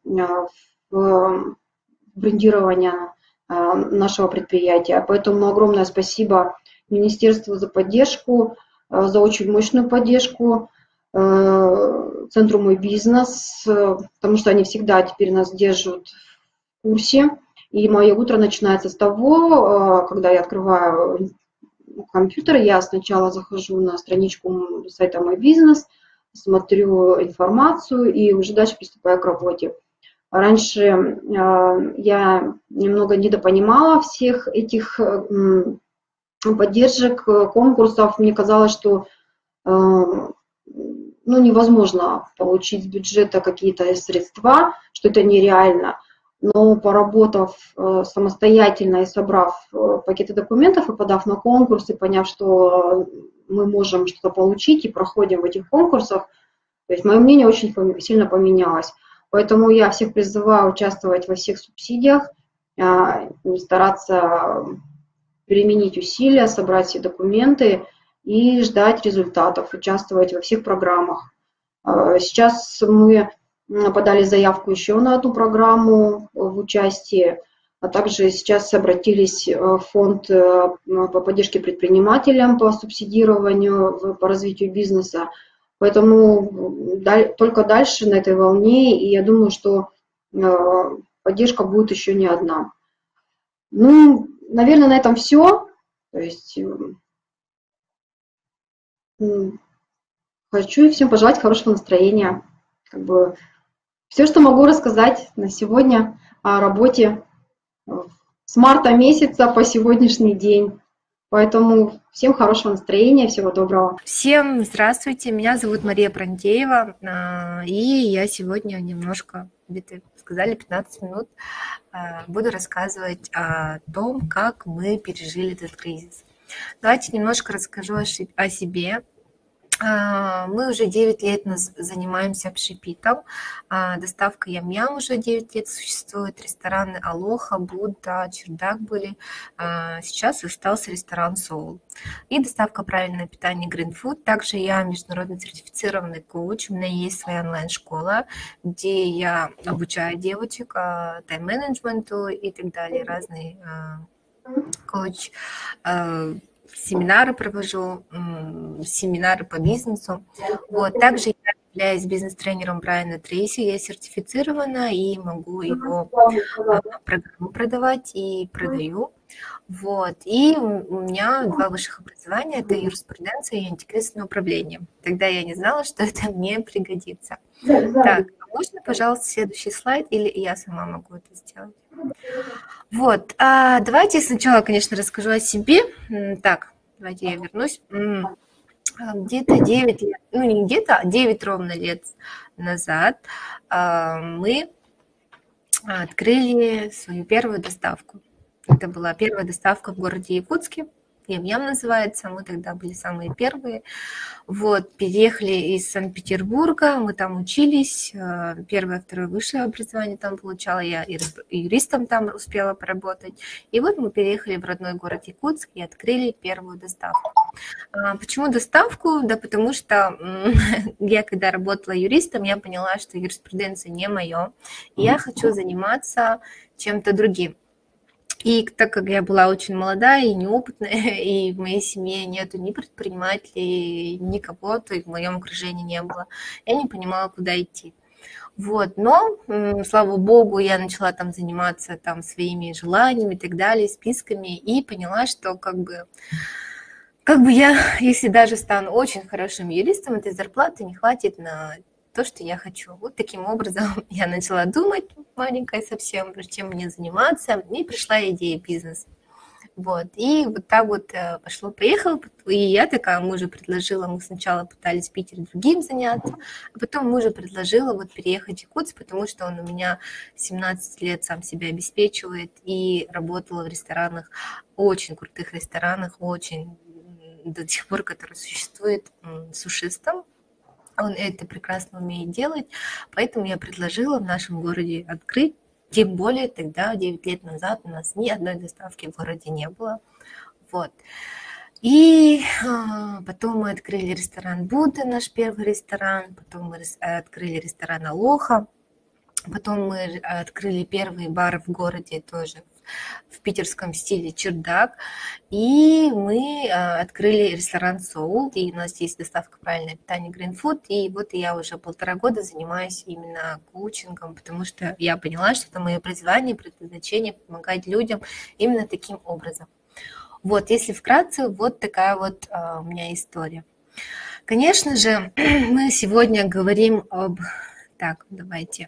в брендирование нашего предприятия. Поэтому огромное спасибо Министерству за поддержку, за очень мощную поддержку, Центру «Мой бизнес», потому что они всегда теперь нас держат в курсе. И мое утро начинается с того, когда я открываю компьютер, я сначала захожу на страничку сайта «Мой бизнес», смотрю информацию и уже дальше приступаю к работе. Раньше я немного недопонимала всех этих поддержек, конкурсов. Мне казалось, что невозможно получить с бюджета какие-то средства, что это нереально. Но поработав самостоятельно и собрав пакеты документов и подав на конкурс, и поняв, что мы можем что-то получить и проходим в этих конкурсах, то есть мое мнение очень сильно поменялось. Поэтому я всех призываю участвовать во всех субсидиях, стараться применить усилия, собрать все документы и ждать результатов, участвовать во всех программах. Сейчас мы подали заявку еще на одну программу в участии, а также сейчас обратились в фонд по поддержке предпринимателям, по субсидированию, по развитию бизнеса. Поэтому только дальше на этой волне, и я думаю, что поддержка будет еще не одна. Наверное, на этом все. То есть хочу всем пожелать хорошего настроения. Все, что могу рассказать на сегодня о работе с марта месяца по сегодняшний день. Поэтому всем хорошего настроения, всего доброго. Всем здравствуйте, меня зовут Мария Прантеева, и я сегодня немножко, где-то сказали 15 минут, буду рассказывать о том, как мы пережили этот кризис. Давайте немножко расскажу о себе. Мы уже 9 лет занимаемся общепитом. Доставка Ям-Ям уже 9 лет существует. Рестораны Алоха, Будда, Чердак были. Сейчас остался ресторан Соул. И доставка правильное питание Green Food. Также я международно сертифицированный коуч. У меня есть своя онлайн-школа, где я обучаю девочек тайм-менеджменту и так далее. Разные коуч семинары провожу, семинары по бизнесу. Также я являюсь бизнес-тренером Брайана Трейси, я сертифицирована и могу его программу продавать и продаю. И у меня 2 высших образования, это юриспруденция и антикризисное управление. Тогда я не знала, что это мне пригодится. Так, можно, пожалуйста, следующий слайд, или я сама могу это сделать? Давайте сначала, конечно, расскажу о себе. Так, давайте я вернусь. Где-то 9 лет, ну не где-то, а 9 ровно лет назад мы открыли свою первую доставку. Это была первая доставка в городе Якутске, Ям-Ям называется, мы тогда были самые первые. Вот, переехали из Санкт-Петербурга, мы там учились, первое, второе высшее образование там получала, я и юристом там успела поработать. И вот мы переехали в родной город Якутск и открыли первую доставку. Почему доставку? Да потому что я, когда работала юристом, я поняла, что юриспруденция не мое, и я хочу заниматься чем-то другим. И так как я была очень молодая и неопытная, и в моей семье нету ни предпринимателей, никого, то и в моем окружении не было, я не понимала, куда идти. Вот, но, слава богу, я начала там заниматься там своими желаниями и так далее, списками, и поняла, что как бы я, если даже стану очень хорошим юристом, этой зарплаты не хватит на то, что я хочу. Вот таким образом я начала думать, маленькая совсем, чем мне заниматься, и пришла идея бизнеса. Вот, и вот так вот пошло-поехало, и я такая мужу предложила, мы сначала пытались в Питере другим заняться, а потом мужу предложила вот переехать в Якутск, потому что он у меня 17 лет сам себя обеспечивает и работала в ресторанах, очень крутых ресторанах, очень до сих пор, которые существуют, сушистом. Он это прекрасно умеет делать, поэтому я предложила в нашем городе открыть, тем более тогда, 9 лет назад, у нас ни одной доставки в городе не было. Вот. И потом мы открыли ресторан Будда, наш первый ресторан, потом мы открыли ресторан Алоха, потом мы открыли первый бар в городе тоже, в питерском стиле «Чердак», и мы открыли ресторан «Соул», и у нас есть доставка «Правильное питание» Green Food, и вот я уже 1,5 года занимаюсь именно коучингом, потому что я поняла, что это мое призвание, предназначение помогать людям именно таким образом. Вот, если вкратце, вот такая вот у меня история. Конечно же, мы сегодня говорим об... Так, давайте...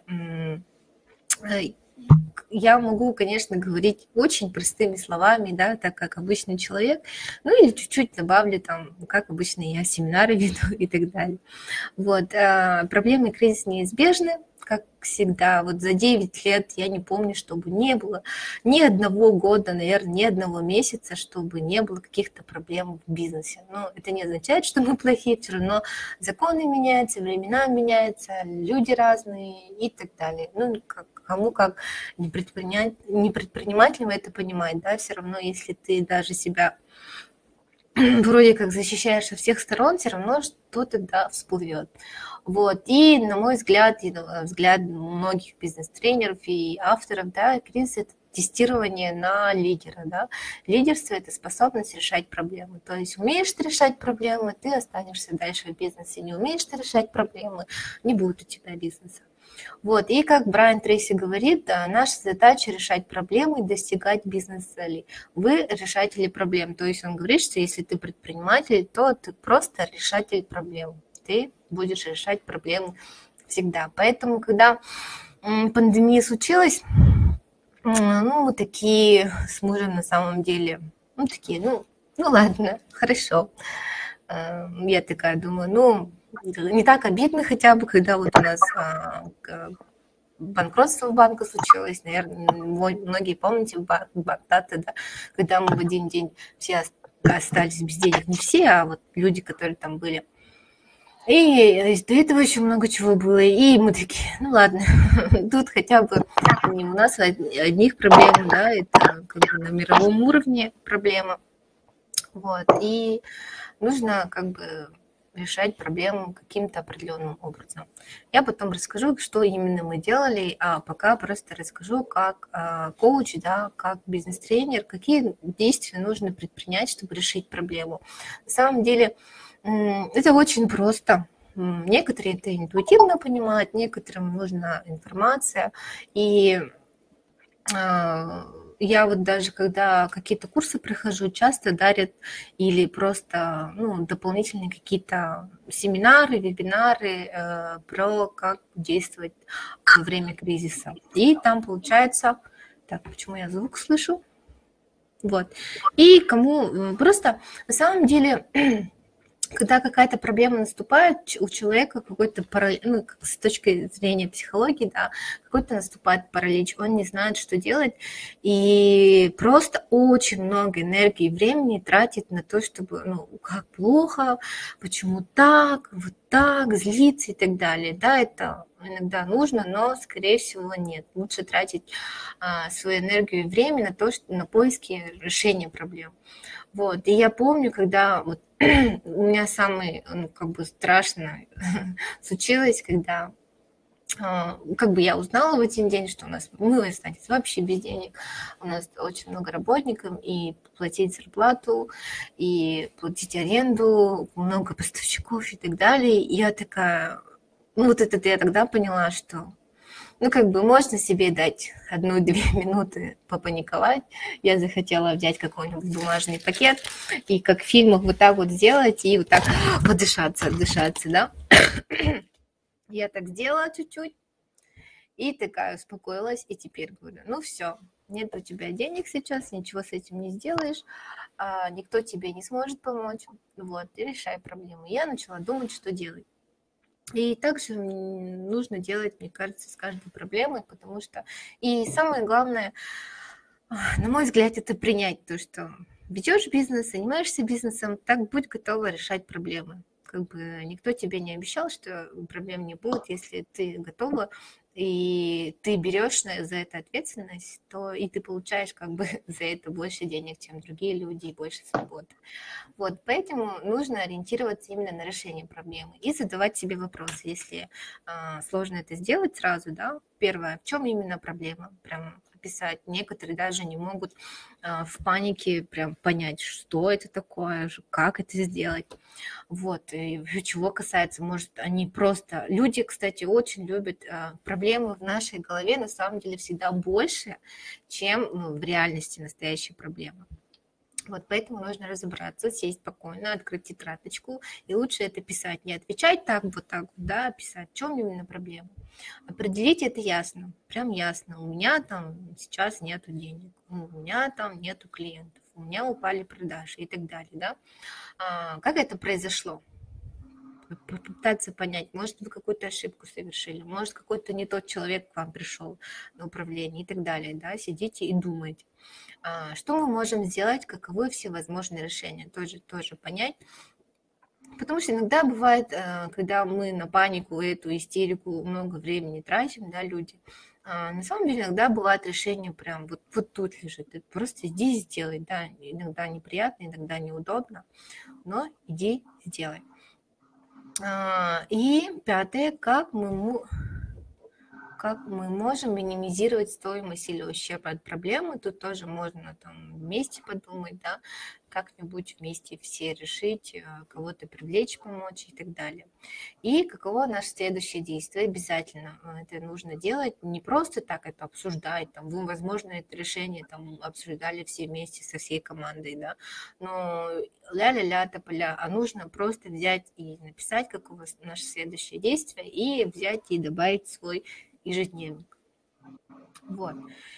Я могу, конечно, говорить очень простыми словами, да, так как обычный человек, ну или чуть-чуть добавлю там, как обычно я семинары веду и так далее. Вот, проблемы и кризис неизбежны, как всегда. Вот за 9 лет я не помню, чтобы не было ни одного года, наверное, ни одного месяца, чтобы не было каких-то проблем в бизнесе. Но это не означает, что мы плохие, все равно законы меняются, времена меняются, люди разные и так далее. Ну, кому как не предпринимателям это понимать, да, все равно, если ты даже себя вроде как защищаешь со всех сторон, все равно что-то, да, всплывет. Вот, и на мой взгляд, и на взгляд многих бизнес-тренеров и авторов, да, кризис – это тестирование на лидера, да. Лидерство – это способность решать проблемы. То есть умеешь ты решать проблемы, ты останешься дальше в бизнесе. Не умеешь ты решать проблемы, не будет у тебя бизнеса. Вот, и как Брайан Трейси говорит, да, наша задача решать проблемы и достигать бизнес-целей. Вы решатели проблем. То есть он говорит, что если ты предприниматель, то ты просто решатель проблем. Ты будешь решать проблемы всегда. Поэтому, когда пандемия случилась, ну, мы такие с мужем на самом деле, ну, такие, ну ладно, хорошо. Я такая думаю, ну, не так обидно хотя бы, когда вот у нас банкротство в банке случилось, наверное, многие помните, да, когда мы в один день все остались без денег, не все, а вот люди, которые там были. И до этого еще много чего было, и мы такие, ну ладно, тут хотя бы не у нас одних проблем, да, это как бы на мировом уровне проблема, вот, и нужно как бы решать проблему каким-то определенным образом. Я потом расскажу, что именно мы делали, а пока просто расскажу, как коуч, да, как бизнес-тренер, какие действия нужно предпринять, чтобы решить проблему. На самом деле это очень просто. Некоторые это интуитивно понимают, некоторым нужна информация. И я вот даже, когда какие-то курсы прохожу, часто дарят или просто дополнительные какие-то семинары, вебинары про как действовать во время кризиса. И там получается... Так, почему я звук слышу? Вот. И кому просто... На самом деле... когда какая-то проблема наступает, у человека какой-то ну, с точки зрения психологии, да, какой-то наступает паралич, он не знает, что делать, и просто очень много энергии и времени тратит на то, чтобы, ну, как плохо, почему так, вот так, злиться и так далее. Да, это иногда нужно, но, скорее всего, нет. Лучше тратить свою энергию и время на то, что, на поиски решения проблем. Вот. И я помню, когда вот у меня самое, ну, как бы страшно случилось, когда как бы я узнала в один день, что у нас, мы останемся вообще без денег, у нас очень много работников, и платить зарплату, и платить аренду, много поставщиков и так далее. И я такая, ну вот это я тогда поняла, что ну, как бы можно себе дать 1-2 минуты попаниковать. Я захотела взять какой-нибудь бумажный пакет и как в фильмах вот так вот сделать и вот так подышаться, да. Я так сделала чуть-чуть и такая успокоилась. И теперь говорю, ну все, нет у тебя денег сейчас, ничего с этим не сделаешь, никто тебе не сможет помочь. Вот, и решай проблему. Я начала думать, что делать. И также нужно делать, мне кажется, с каждой проблемой, потому что... И самое главное, на мой взгляд, это принять то, что ведешь бизнес, занимаешься бизнесом, так будь готова решать проблемы. Как бы никто тебе не обещал, что проблем не будет, если ты готова и ты берешь за это ответственность, то и ты получаешь как бы за это больше денег, чем другие люди, и больше свободы. Вот, поэтому нужно ориентироваться именно на решение проблемы и задавать себе вопросы. Если сложно это сделать сразу, да, первое, в чем именно проблема, прям описать. Некоторые даже не могут в панике прям понять, что это такое, как это сделать. Вот, и чего касается, может, они просто... Люди, кстати, очень любят проблемы в нашей голове, на самом деле всегда больше, чем в реальности настоящие проблемы. Вот поэтому нужно разобраться, сесть спокойно, открыть тетрадочку, и лучше это писать, не отвечать так, вот, да, писать, в чем именно проблема. Определить это ясно, прям ясно. У меня там сейчас нету денег, у меня там нету клиентов, у меня упали продажи и так далее, да. Как это произошло? Попытаться понять, может, вы какую-то ошибку совершили, может, какой-то не тот человек к вам пришел на управление и так далее, да, сидите и думайте. Что мы можем сделать, каковы все возможные решения, тоже понять. Потому что иногда бывает, когда мы на панику, эту истерику много времени тратим, да, люди, на самом деле иногда бывает решение прям вот тут лежит, ты просто иди сделай, да, иногда неприятно, иногда неудобно, но иди сделай. И пятое, как мы можем минимизировать стоимость или ущерб от проблемы. Тут тоже можно там вместе подумать, да, как-нибудь вместе все решить, кого-то привлечь, помочь и так далее. И каково наше следующее действие? Обязательно это нужно делать, не просто так это обсуждать, там, вы, возможно, это решение там обсуждали все вместе со всей командой, да, но ля-ля-ля, тополя, а нужно просто взять и написать, каково наше следующее действие, и взять и добавить свой ежедневник. Вот.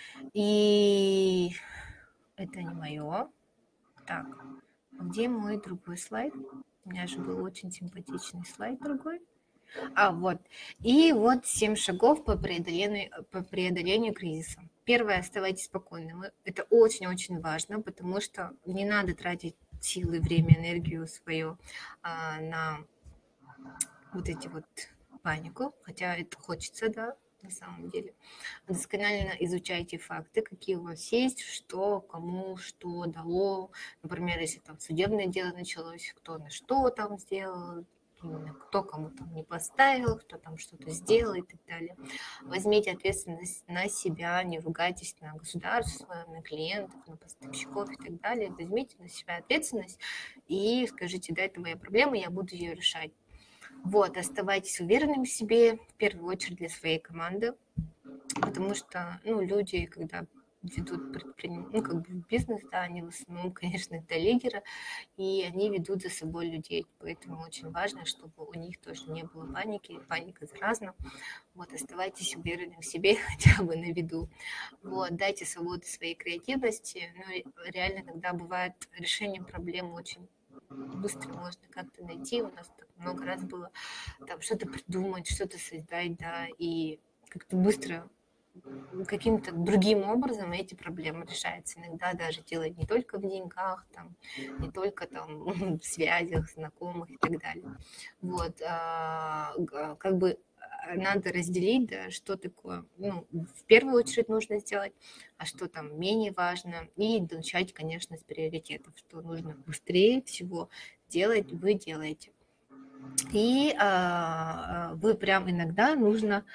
И это не мое. Так, где мой другой слайд? У меня же был очень симпатичный слайд другой. Вот. И вот 7 шагов по преодолению кризиса. Первое, оставайтесь спокойными. Это очень-очень важно, потому что не надо тратить силы, время, энергию свою на вот эти вот панику, хотя это хочется, да, на самом деле. Досконально изучайте факты, какие у вас есть, что, кому, что дало. Например, если там судебное дело началось, кто на что там сделал, именно кто кому там не поставил, кто там что-то сделал и так далее. Возьмите ответственность на себя, не ругайтесь на государство, на клиентов, на поставщиков и так далее. Возьмите на себя ответственность и скажите, да, это моя проблема, я буду ее решать. Вот, оставайтесь уверенными в себе, в первую очередь для своей команды, потому что, люди, когда ведут как бы бизнес, да, они в основном, конечно, это лидеры, и они ведут за собой людей, поэтому очень важно, чтобы у них тоже не было паники, паника заразна. Вот, оставайтесь уверенными в себе хотя бы на виду. Вот, дайте свободу своей креативности, реально иногда бывает решение проблем очень быстро можно как-то найти. У нас так много раз было там что-то придумать, что-то создать, да, и как-то быстро каким-то другим образом эти проблемы решаются. Иногда даже делать не только в деньгах, там, не только там, в связях, знакомых и так далее. Вот, как бы надо разделить, да, что такое, ну, в первую очередь нужно сделать, а что там менее важно, и начать, конечно, с приоритетов, что нужно быстрее всего делать, вы делаете. И вы прям иногда нужно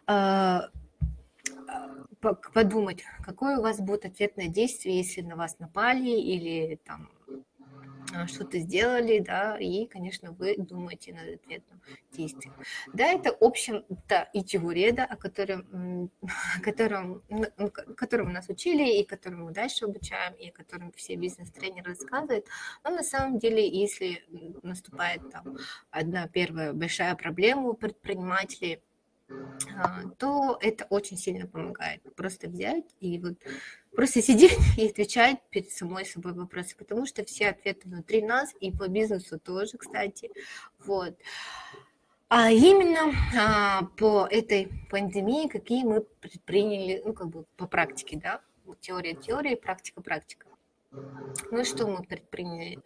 подумать, какое у вас будет ответное действие, если на вас напали или там что-то сделали, да, и, конечно, вы думаете над ответным действием. Да, это, в общем-то, и теория, да, которым нас учили, и которым мы дальше обучаем, и о котором все бизнес-тренеры рассказывают. Но на самом деле, если наступает там одна первая большая проблема у предпринимателей, то это очень сильно помогает. Просто взять и вот просто сидеть и отвечать перед самой собой вопросы, потому что все ответы внутри нас и по бизнесу тоже, кстати. Вот. А именно по этой пандемии, какие мы предприняли, ну, как бы по практике, да, теория, практика. Ну, что мы предприняли?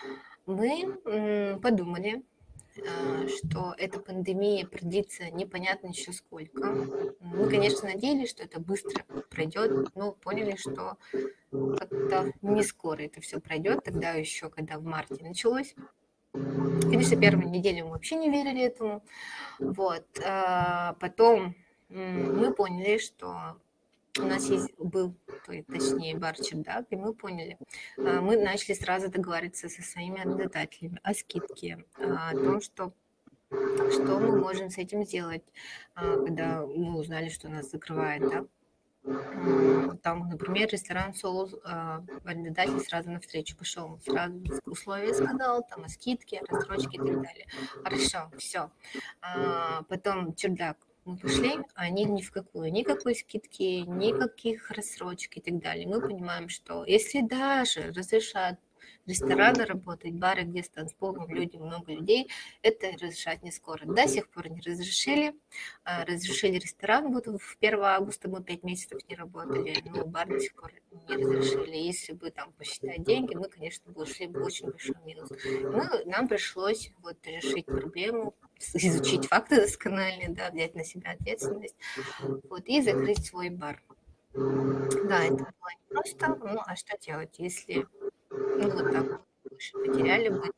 Мы подумали, что эта пандемия продлится непонятно еще сколько. Мы, конечно, надеялись, что это быстро пройдет, но поняли, что как-то не скоро это все пройдет. Тогда еще, когда в марте началось. Конечно, первую неделю мы вообще не верили этому. Вот. Потом мы поняли, что у нас был, точнее, бар-чердак, и мы поняли, мы начали сразу договариваться со своими арендодателями о скидке, о том, что мы можем с этим сделать, когда мы узнали, что нас закрывает, да. Там, например, ресторан «Соус», арендодатель сразу навстречу пошел, сразу условия сказал, там, о скидке, о рассрочке и так далее. Хорошо, все. Потом чердак. Мы пошли, а они ни в какую, никакой скидки, никаких рассрочек и так далее. Мы понимаем, что если даже разрешат рестораны работать, бары, где с танцполом, много людей, это разрешать не скоро. До сих пор не разрешили. Разрешили ресторан, вот в 1 августа мы 5 месяцев не работали, но бар до сих пор не разрешили. Если бы там посчитать деньги, мы, конечно, бы ушли в очень большой минус. Нам пришлось вот решить проблему, изучить факты досконально, да, взять на себя ответственность, вот, и закрыть свой бар. Да, это было непросто, ну, а что делать, если, ну, вот так больше потеряли бы,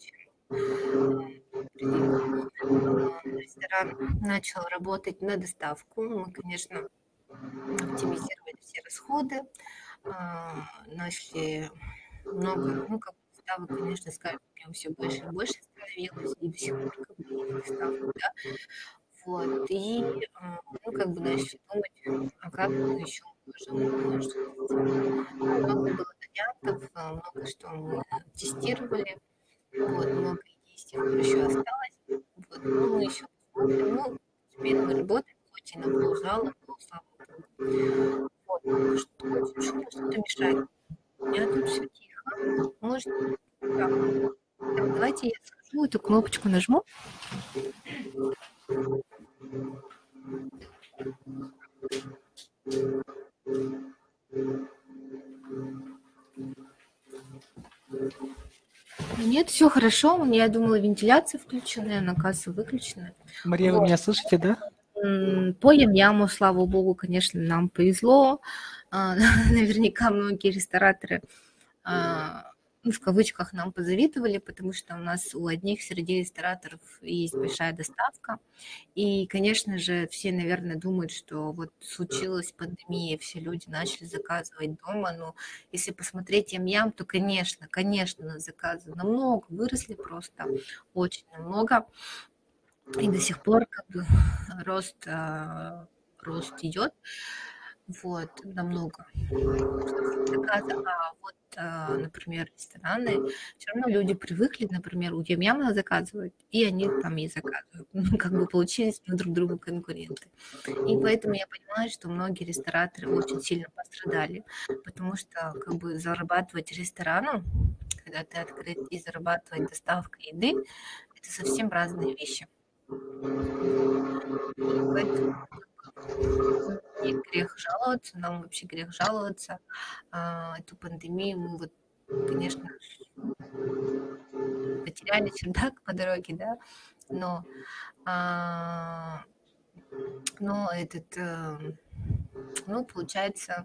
чем ресторан начал работать на доставку, мы, конечно, оптимизировали все расходы, начали много, ну, как доставок, конечно, с каждым днем все больше и больше становилось, и до сих пор как бы есть доставка, да, вот, и, ну, как бы начали думать, а как мы еще можем что-то сделать. Много было вариантов, много что мы тестировали, вот, много идей с тех пор еще осталось, вот, ну, мы еще посмотрим, ну, теперь мы работаем, хоть и нам было жалоб, но слава богу. Вот, что очень шумно, что-то мешает. У меня тут все тихо. Может, так, давайте я схожу, эту кнопочку нажму. Нет, все хорошо. Я думала, вентиляция включенная, на кассу выключена. Мария, вы меня слышите, да? По Ям-Яму, слава богу, конечно, нам повезло. Наверняка многие рестораторы, ну, в кавычках, нам позавидовали, потому что у нас у одних среди рестораторов есть большая доставка. И, конечно же, все, наверное, думают, что вот случилась пандемия, все люди начали заказывать дома. Но если посмотреть Ям-Ям, то, конечно, заказы намного выросли, просто очень намного. И до сих пор как бы рост идет. Вот, намного заказа. А вот, например, рестораны, все равно люди привыкли, например, у Ям-Яма заказывать, и они там и заказывают. Ну, как бы получились друг другу конкуренты. И поэтому я понимаю, что многие рестораторы очень сильно пострадали, потому что как бы зарабатывать рестораном, когда ты открыт и зарабатывать доставкой еды, это совсем разные вещи. Поэтому не грех жаловаться, нам вообще грех жаловаться. Эту пандемию мы вот, конечно, потеряли чердак по дороге, да, но получается,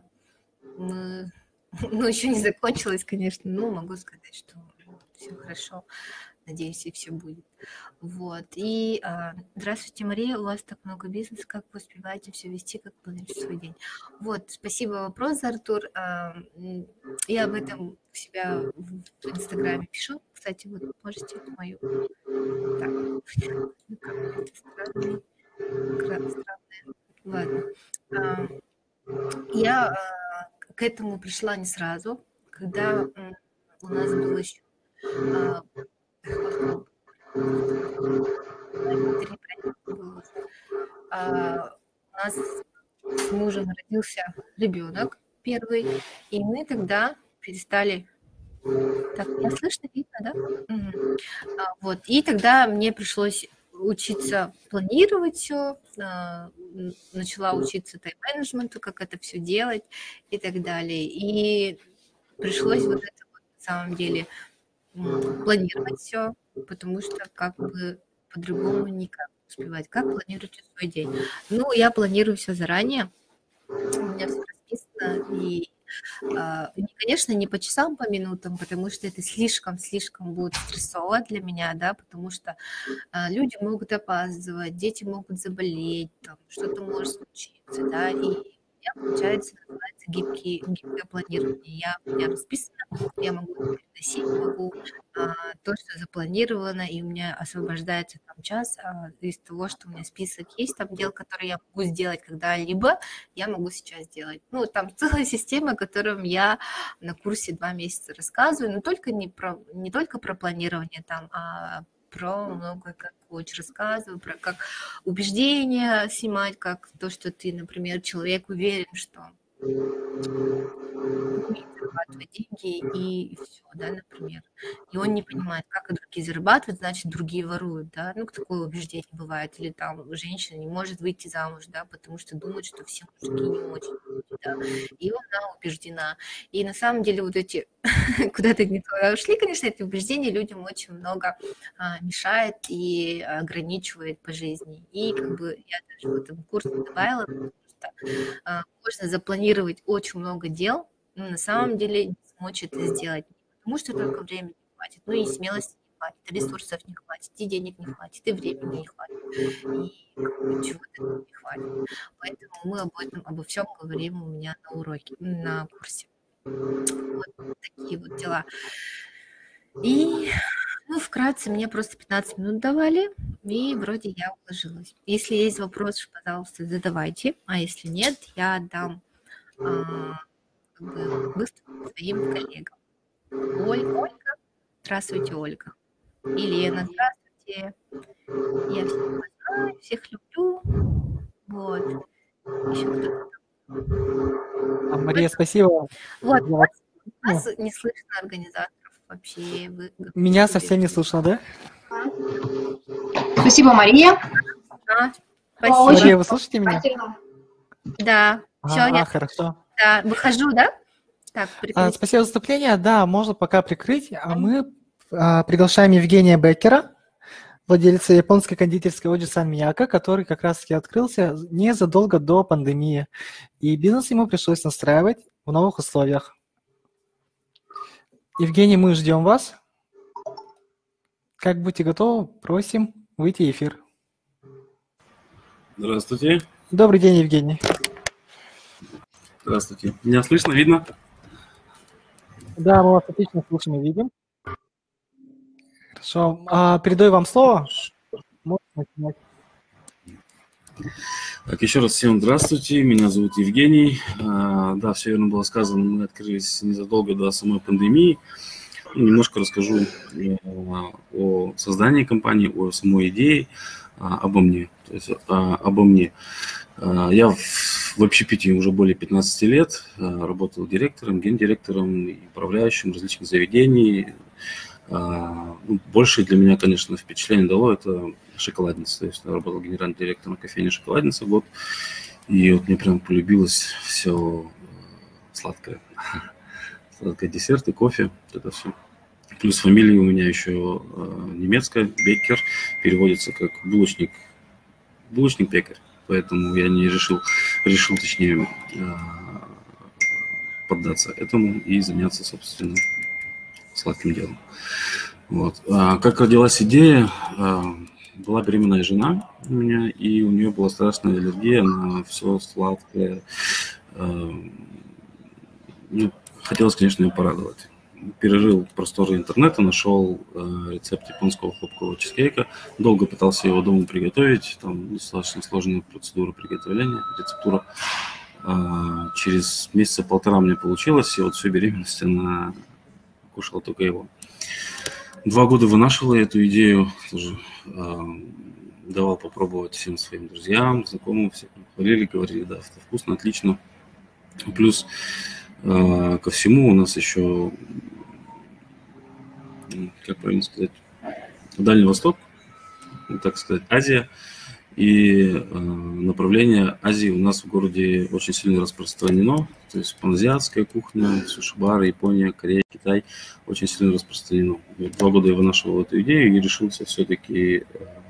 еще не закончилось, конечно, но могу сказать, что все хорошо. Надеюсь, и все будет. Вот. И здравствуйте, Мария, у вас так много бизнеса, как вы успеваете все вести, как планируете свой день? Вот, спасибо вопрос, Артур. Я об этом у себя в Инстаграме пишу. Кстати, вот можете мою... Так, странное. Ладно. Я к этому пришла не сразу, когда у нас было еще... У нас с мужем родился ребенок первый, и мы тогда перестали... Так, меня слышно, видно, да? Угу. Вот, и тогда мне пришлось учиться планировать все, начала учиться тайм-менеджменту, как это все делать и так далее. И пришлось вот это вот, на самом деле планировать все, потому что как бы по-другому никак успевать. Как планируете свой день? Ну, я планирую все заранее, у меня все расписано, и, конечно, не по часам, по минутам, потому что это слишком будет стрессово для меня, да, потому что люди могут опаздывать, дети могут заболеть, там, что-то может случиться, да, и у меня, получается, называется гибкое планирование. У меня расписано, я могу переносить, могу то, что запланировано, и у меня освобождается там час из того, что у меня список есть, там дел, которые я могу сделать когда-либо, я могу сейчас сделать. Ну, там целая система, о которой я на курсе 2 месяца рассказываю, но только не только про планирование там, а про многое, как коуч рассказываю, про как убеждения снимать, как то, что ты, например, человек уверен, что умеет зарабатывать деньги, и все, да, например. И он не понимает, как другие зарабатывают, значит, другие воруют, да. Ну, такое убеждение бывает. Или там женщина не может выйти замуж, да, потому что думает, что все мужики не очень, да. И она убеждена. И на самом деле вот эти куда-то не туда ушли, конечно, эти убеждения людям очень много мешает и ограничивает по жизни. И как бы я даже в этом курсе добавила, что можно запланировать очень много дел, но на самом деле не смочь это сделать, потому что только времени не хватит, ну и смелости не хватит, ресурсов не хватит, и денег не хватит, и времени не хватит, и чего-то не хватит. Поэтому мы обо всем говорим у меня на уроке, на курсе. Вот такие вот дела. И, ну, вкратце, мне просто 15 минут давали, и вроде я уложилась. Если есть вопросы, пожалуйста, задавайте, а если нет, я отдам быстро своим коллегам. Ольга, здравствуйте, Ольга. Елена, здравствуйте. Я всех знаю, всех люблю. Вот. Еще кто-то. Мария, спасибо. Вот, нас не слышно организаторов вообще. Меня совсем не слышно, да? Спасибо, Мария. Спасибо. Мария, вы слышите меня? Да. Все, хорошо. Да, выхожу, да? Так, спасибо за выступление. Да, можно пока прикрыть. А мы приглашаем Евгения Беккера, владельца японской кондитерской Оджи Сан Мияко, который как раз-таки открылся незадолго до пандемии. И бизнес ему пришлось настраивать в новых условиях. Евгений, мы ждем вас. Как будете готовы, просим выйти в эфир. Здравствуйте. Добрый день, Евгений. Здравствуйте. Меня слышно, видно? Да, мы вас отлично слышим и видим. Хорошо. Передаю вам слово. Можете начинать. Так, еще раз всем здравствуйте. Меня зовут Евгений. Да, все верно было сказано. Мы открылись незадолго до самой пандемии. Немножко расскажу о создании компании, о самой идее, обо мне. То есть, обо мне. Я в общепите уже более 15 лет работал директором, гендиректором, управляющим различных заведений, Больше для меня, конечно, впечатление дало это шоколадница. То есть я работал генеральным директором кофейни «Шоколадница» год, и вот мне прям полюбилось все сладкое. Сладкое, десерты, кофе, это все. Плюс фамилия у меня еще немецкая, Беккер, переводится как булочник-пекарь. Поэтому я не решил точнее, поддаться этому и заняться, собственно, сладким делом. Вот. Как родилась идея, была беременная жена у меня, и у нее была страшная аллергия на все сладкое. Хотелось, конечно, ее порадовать. Перерыл просторы интернета, нашел рецепт японского хлопкового чизкейка. Долго пытался его дома приготовить. Там достаточно сложная процедура приготовления, рецептура. Через месяца полтора мне получилось, и вот всю беременность она кушала только его. 2 года вынашивала эту идею, тоже давал попробовать всем своим друзьям, знакомым, все хвалили, говорили, да, это вкусно, отлично. Плюс ко всему у нас еще, как правильно сказать, Дальний Восток, так сказать, Азия. И направление Азии у нас в городе очень сильно распространено. То есть паназиатская кухня, суши-бары, Япония, Корея, Китай очень сильно распространено. 2 года я вынашивал эту идею и решился все-таки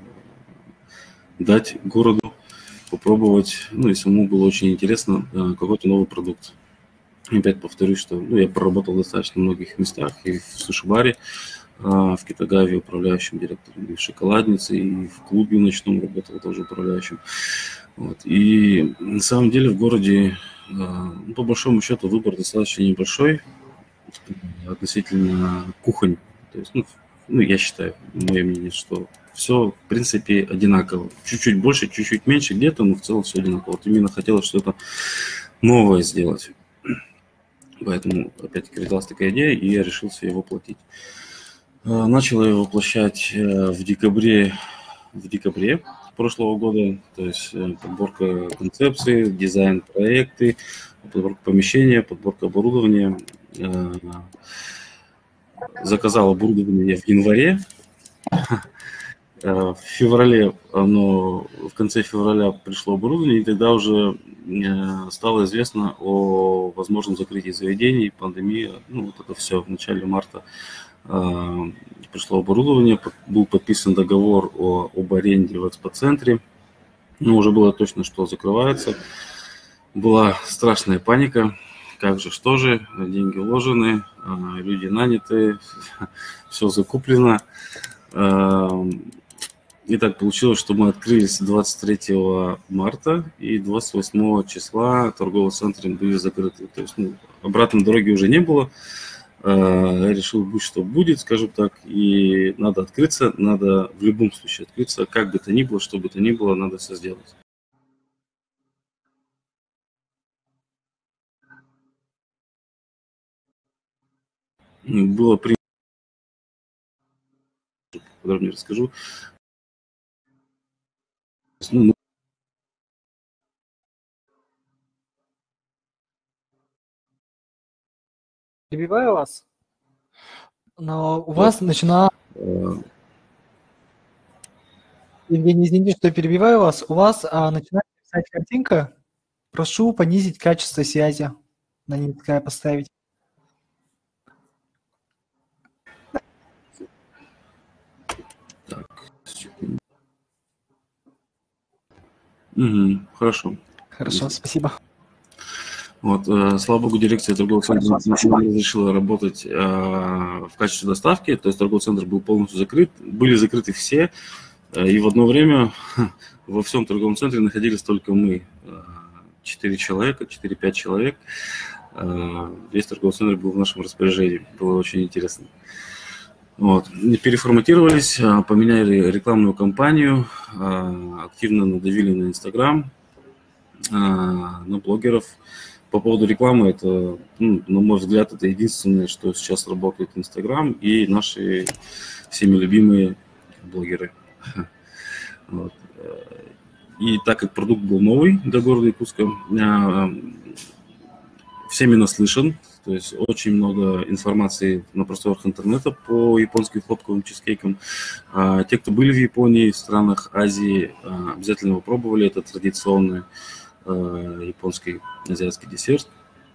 дать городу попробовать, и самому было очень интересно, какой-то новый продукт. Опять повторюсь, что я проработал в достаточно многих местах, и в суши-баре, в Китагаве управляющим директором, и в шоколаднице, и в клубе ночном работал тоже управляющим. Вот. И на самом деле в городе, по большому счету, выбор достаточно небольшой относительно кухонь. То есть, я считаю, мое мнение, что все, в принципе, одинаково. Чуть-чуть больше, чуть-чуть меньше где-то, но в целом все одинаково. Вот именно хотелось что-то новое сделать. Поэтому опять родилась такая идея, и я решился ее воплотить. Начал я воплощать в декабре прошлого года, то есть подборка концепции, дизайн проекты, подборка помещения, подборка оборудования. Заказал оборудование в январе. В феврале, в конце февраля пришло оборудование, и тогда уже стало известно о возможном закрытии заведений, пандемии, вот это все. В начале марта пришло оборудование, был подписан договор об аренде в экспоцентре, уже было точно, что закрывается. Была страшная паника, как же, что же, деньги вложены, люди наняты, все закуплено. И так получилось, что мы открылись 23 марта, и 28 числа торговые центры были закрыты. То есть обратной дороги уже не было. Я решил, будь что будет, скажем так, и надо открыться, надо в любом случае открыться, как бы то ни было, что бы то ни было, надо все сделать. Было принято, подробнее расскажу. Перебиваю вас, но у вас начинала... Евгений, извините, что перебиваю вас. У вас начинает писать картинка. Прошу понизить качество связи. На низкое поставить. Так, хорошо. Хорошо, спасибо. Вот, слава богу, дирекция торгового центра разрешила работать в качестве доставки, то есть торговый центр был полностью закрыт, были закрыты все, и в одно время во всем торговом центре находились только мы, 4-5 человек, весь торговый центр был в нашем распоряжении, было очень интересно. Вот. Переформатировались, поменяли рекламную кампанию, активно надавили на Инстаграм, на блогеров. По поводу рекламы, это, на мой взгляд, это единственное, что сейчас работает Инстаграм и наши всеми любимые блогеры. Вот. И так как продукт был новый для города Якутска, всеми наслышан, То есть очень много информации на просторах интернета по японским хлопковым чизкейкам. Те, кто были в Японии, в странах Азии, обязательно попробовали. Это традиционный японский азиатский десерт.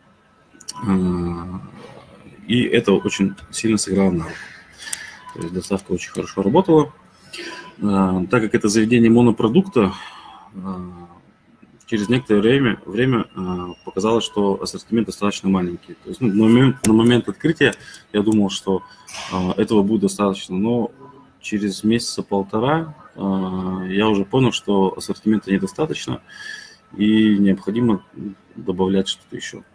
И это очень сильно сыграло на руку. То есть доставка очень хорошо работала. Так как это заведение монопродукта, через некоторое время показалось, что ассортимент достаточно маленький. То есть, на момент открытия я думал, что этого будет достаточно, но через месяца полтора я уже понял, что ассортимента недостаточно и необходимо добавлять что-то еще.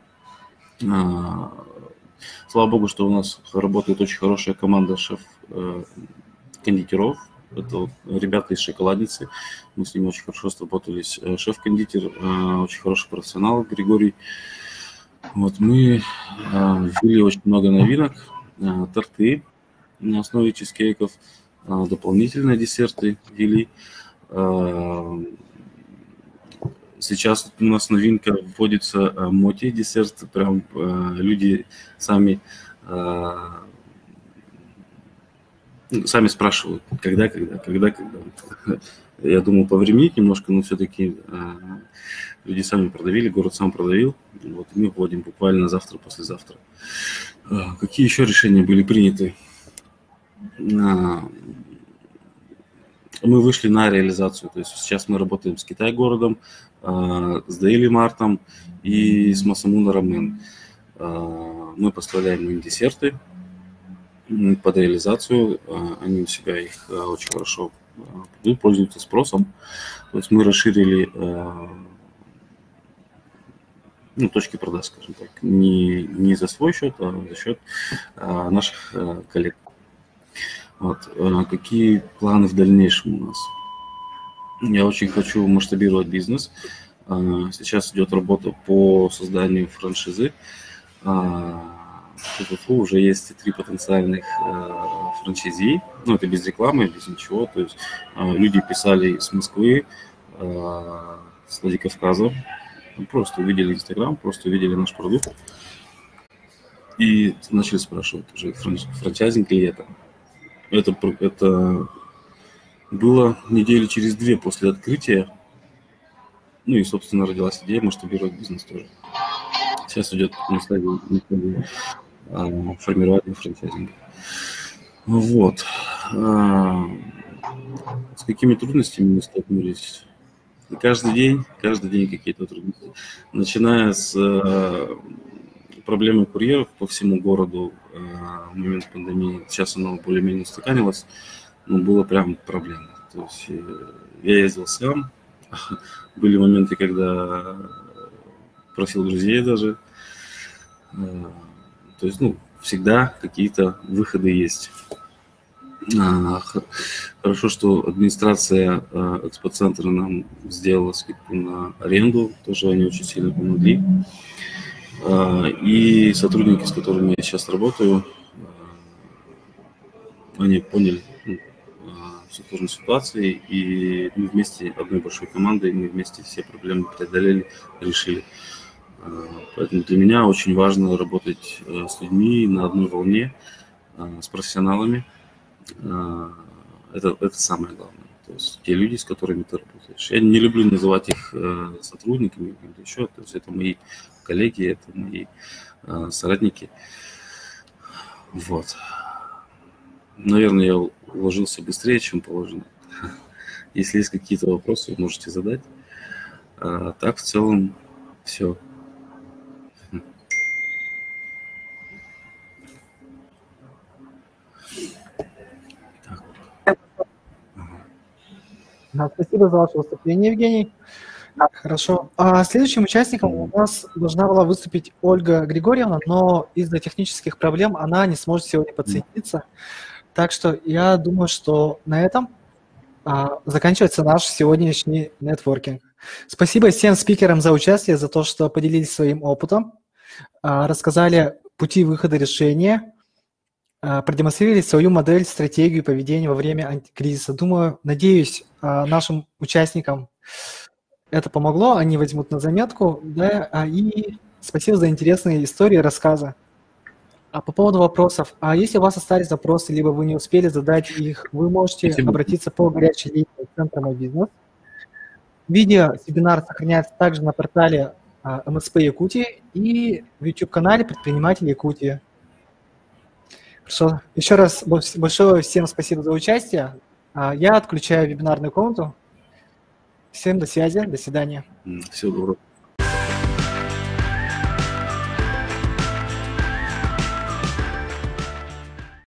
Слава богу, что у нас работает очень хорошая команда шеф-кондитеров. Это ребята из шоколадницы. Мы с ними очень хорошо сработались. Шеф-кондитер, очень хороший профессионал Григорий. Вот мы ввели очень много новинок, торты на основе чизкейков, дополнительные десерты ввели. Сейчас у нас новинка вводится моти десерт. Прям люди сами спрашивают, когда. Я думал повременить немножко, но все-таки люди сами продавили, город сам продавил. Вот, мы вводим буквально завтра, послезавтра. Какие еще решения были приняты? Мы вышли на реализацию. То есть сейчас мы работаем с Китай-городом, с Daily Mart и с Масамуна Рамен. Мы поставляем им десерты под реализацию. Они у себя их очень хорошо пользуются спросом. То есть мы расширили точки продаж, скажем так, не за свой счет, а за счет наших коллег. Вот. Какие планы в дальнейшем у нас? Я очень хочу масштабировать бизнес. Сейчас идет работа по созданию франшизы. Уже есть 3 потенциальных франчайзи. Это без рекламы, без ничего. То есть люди писали с Москвы, с Владикавказа. Просто увидели Инстаграм, просто увидели наш продукт. И начали спрашивать уже, франчайзинг ли это. Это было недели через 2 после открытия. И, собственно, родилась идея масштабировать бизнес тоже. Сейчас идет на стадии формирования франчайзинга. Вот. С какими трудностями мы столкнулись? Каждый день какие-то трудности. Начиная с проблемы курьеров по всему городу в момент пандемии. Сейчас оно более-менее устаканилось, но было прям проблема. То есть я ездил сам. Были моменты, когда просил друзей даже. То есть, всегда какие-то выходы есть. Хорошо, что администрация экспоцентра нам сделала скидку на аренду. Тоже они очень сильно помогли. И сотрудники, с которыми я сейчас работаю, они поняли всю сложную ситуацию, и мы вместе, одной большой командой, мы вместе все проблемы преодолели, решили. Поэтому для меня очень важно работать с людьми на одной волне, с профессионалами. Это самое главное. То есть те люди, с которыми ты работаешь. Я не люблю называть их сотрудниками или еще. То есть это мои коллеги, это мои соратники. Вот. Наверное, я уложился быстрее, чем положено. Если есть какие-то вопросы, можете задать. Так, в целом, все. Спасибо за ваше выступление, Евгений. Хорошо. Следующим участником у нас должна была выступить Ольга Григорьевна, но из-за технических проблем она не сможет сегодня подсоединиться. Так что я думаю, что на этом заканчивается наш сегодняшний нетворкинг. Спасибо всем спикерам за участие, за то, что поделились своим опытом, рассказали пути выхода решения, продемонстрировали свою модель, стратегию поведения во время антикризиса. Думаю, надеюсь, нашим участникам это помогло, они возьмут на заметку, да, и спасибо за интересные истории, рассказы. по поводу вопросов. А если у вас остались вопросы, либо вы не успели задать их, вы можете обратиться по горячей линии Центра «Мой бизнес». Видео себинар сохраняется также на портале МСП Якутии и в YouTube-канале «Предприниматели Якутии». Хорошо. Еще раз большое всем спасибо за участие. Я отключаю вебинарную комнату. Всем до связи, до свидания. Всего доброго.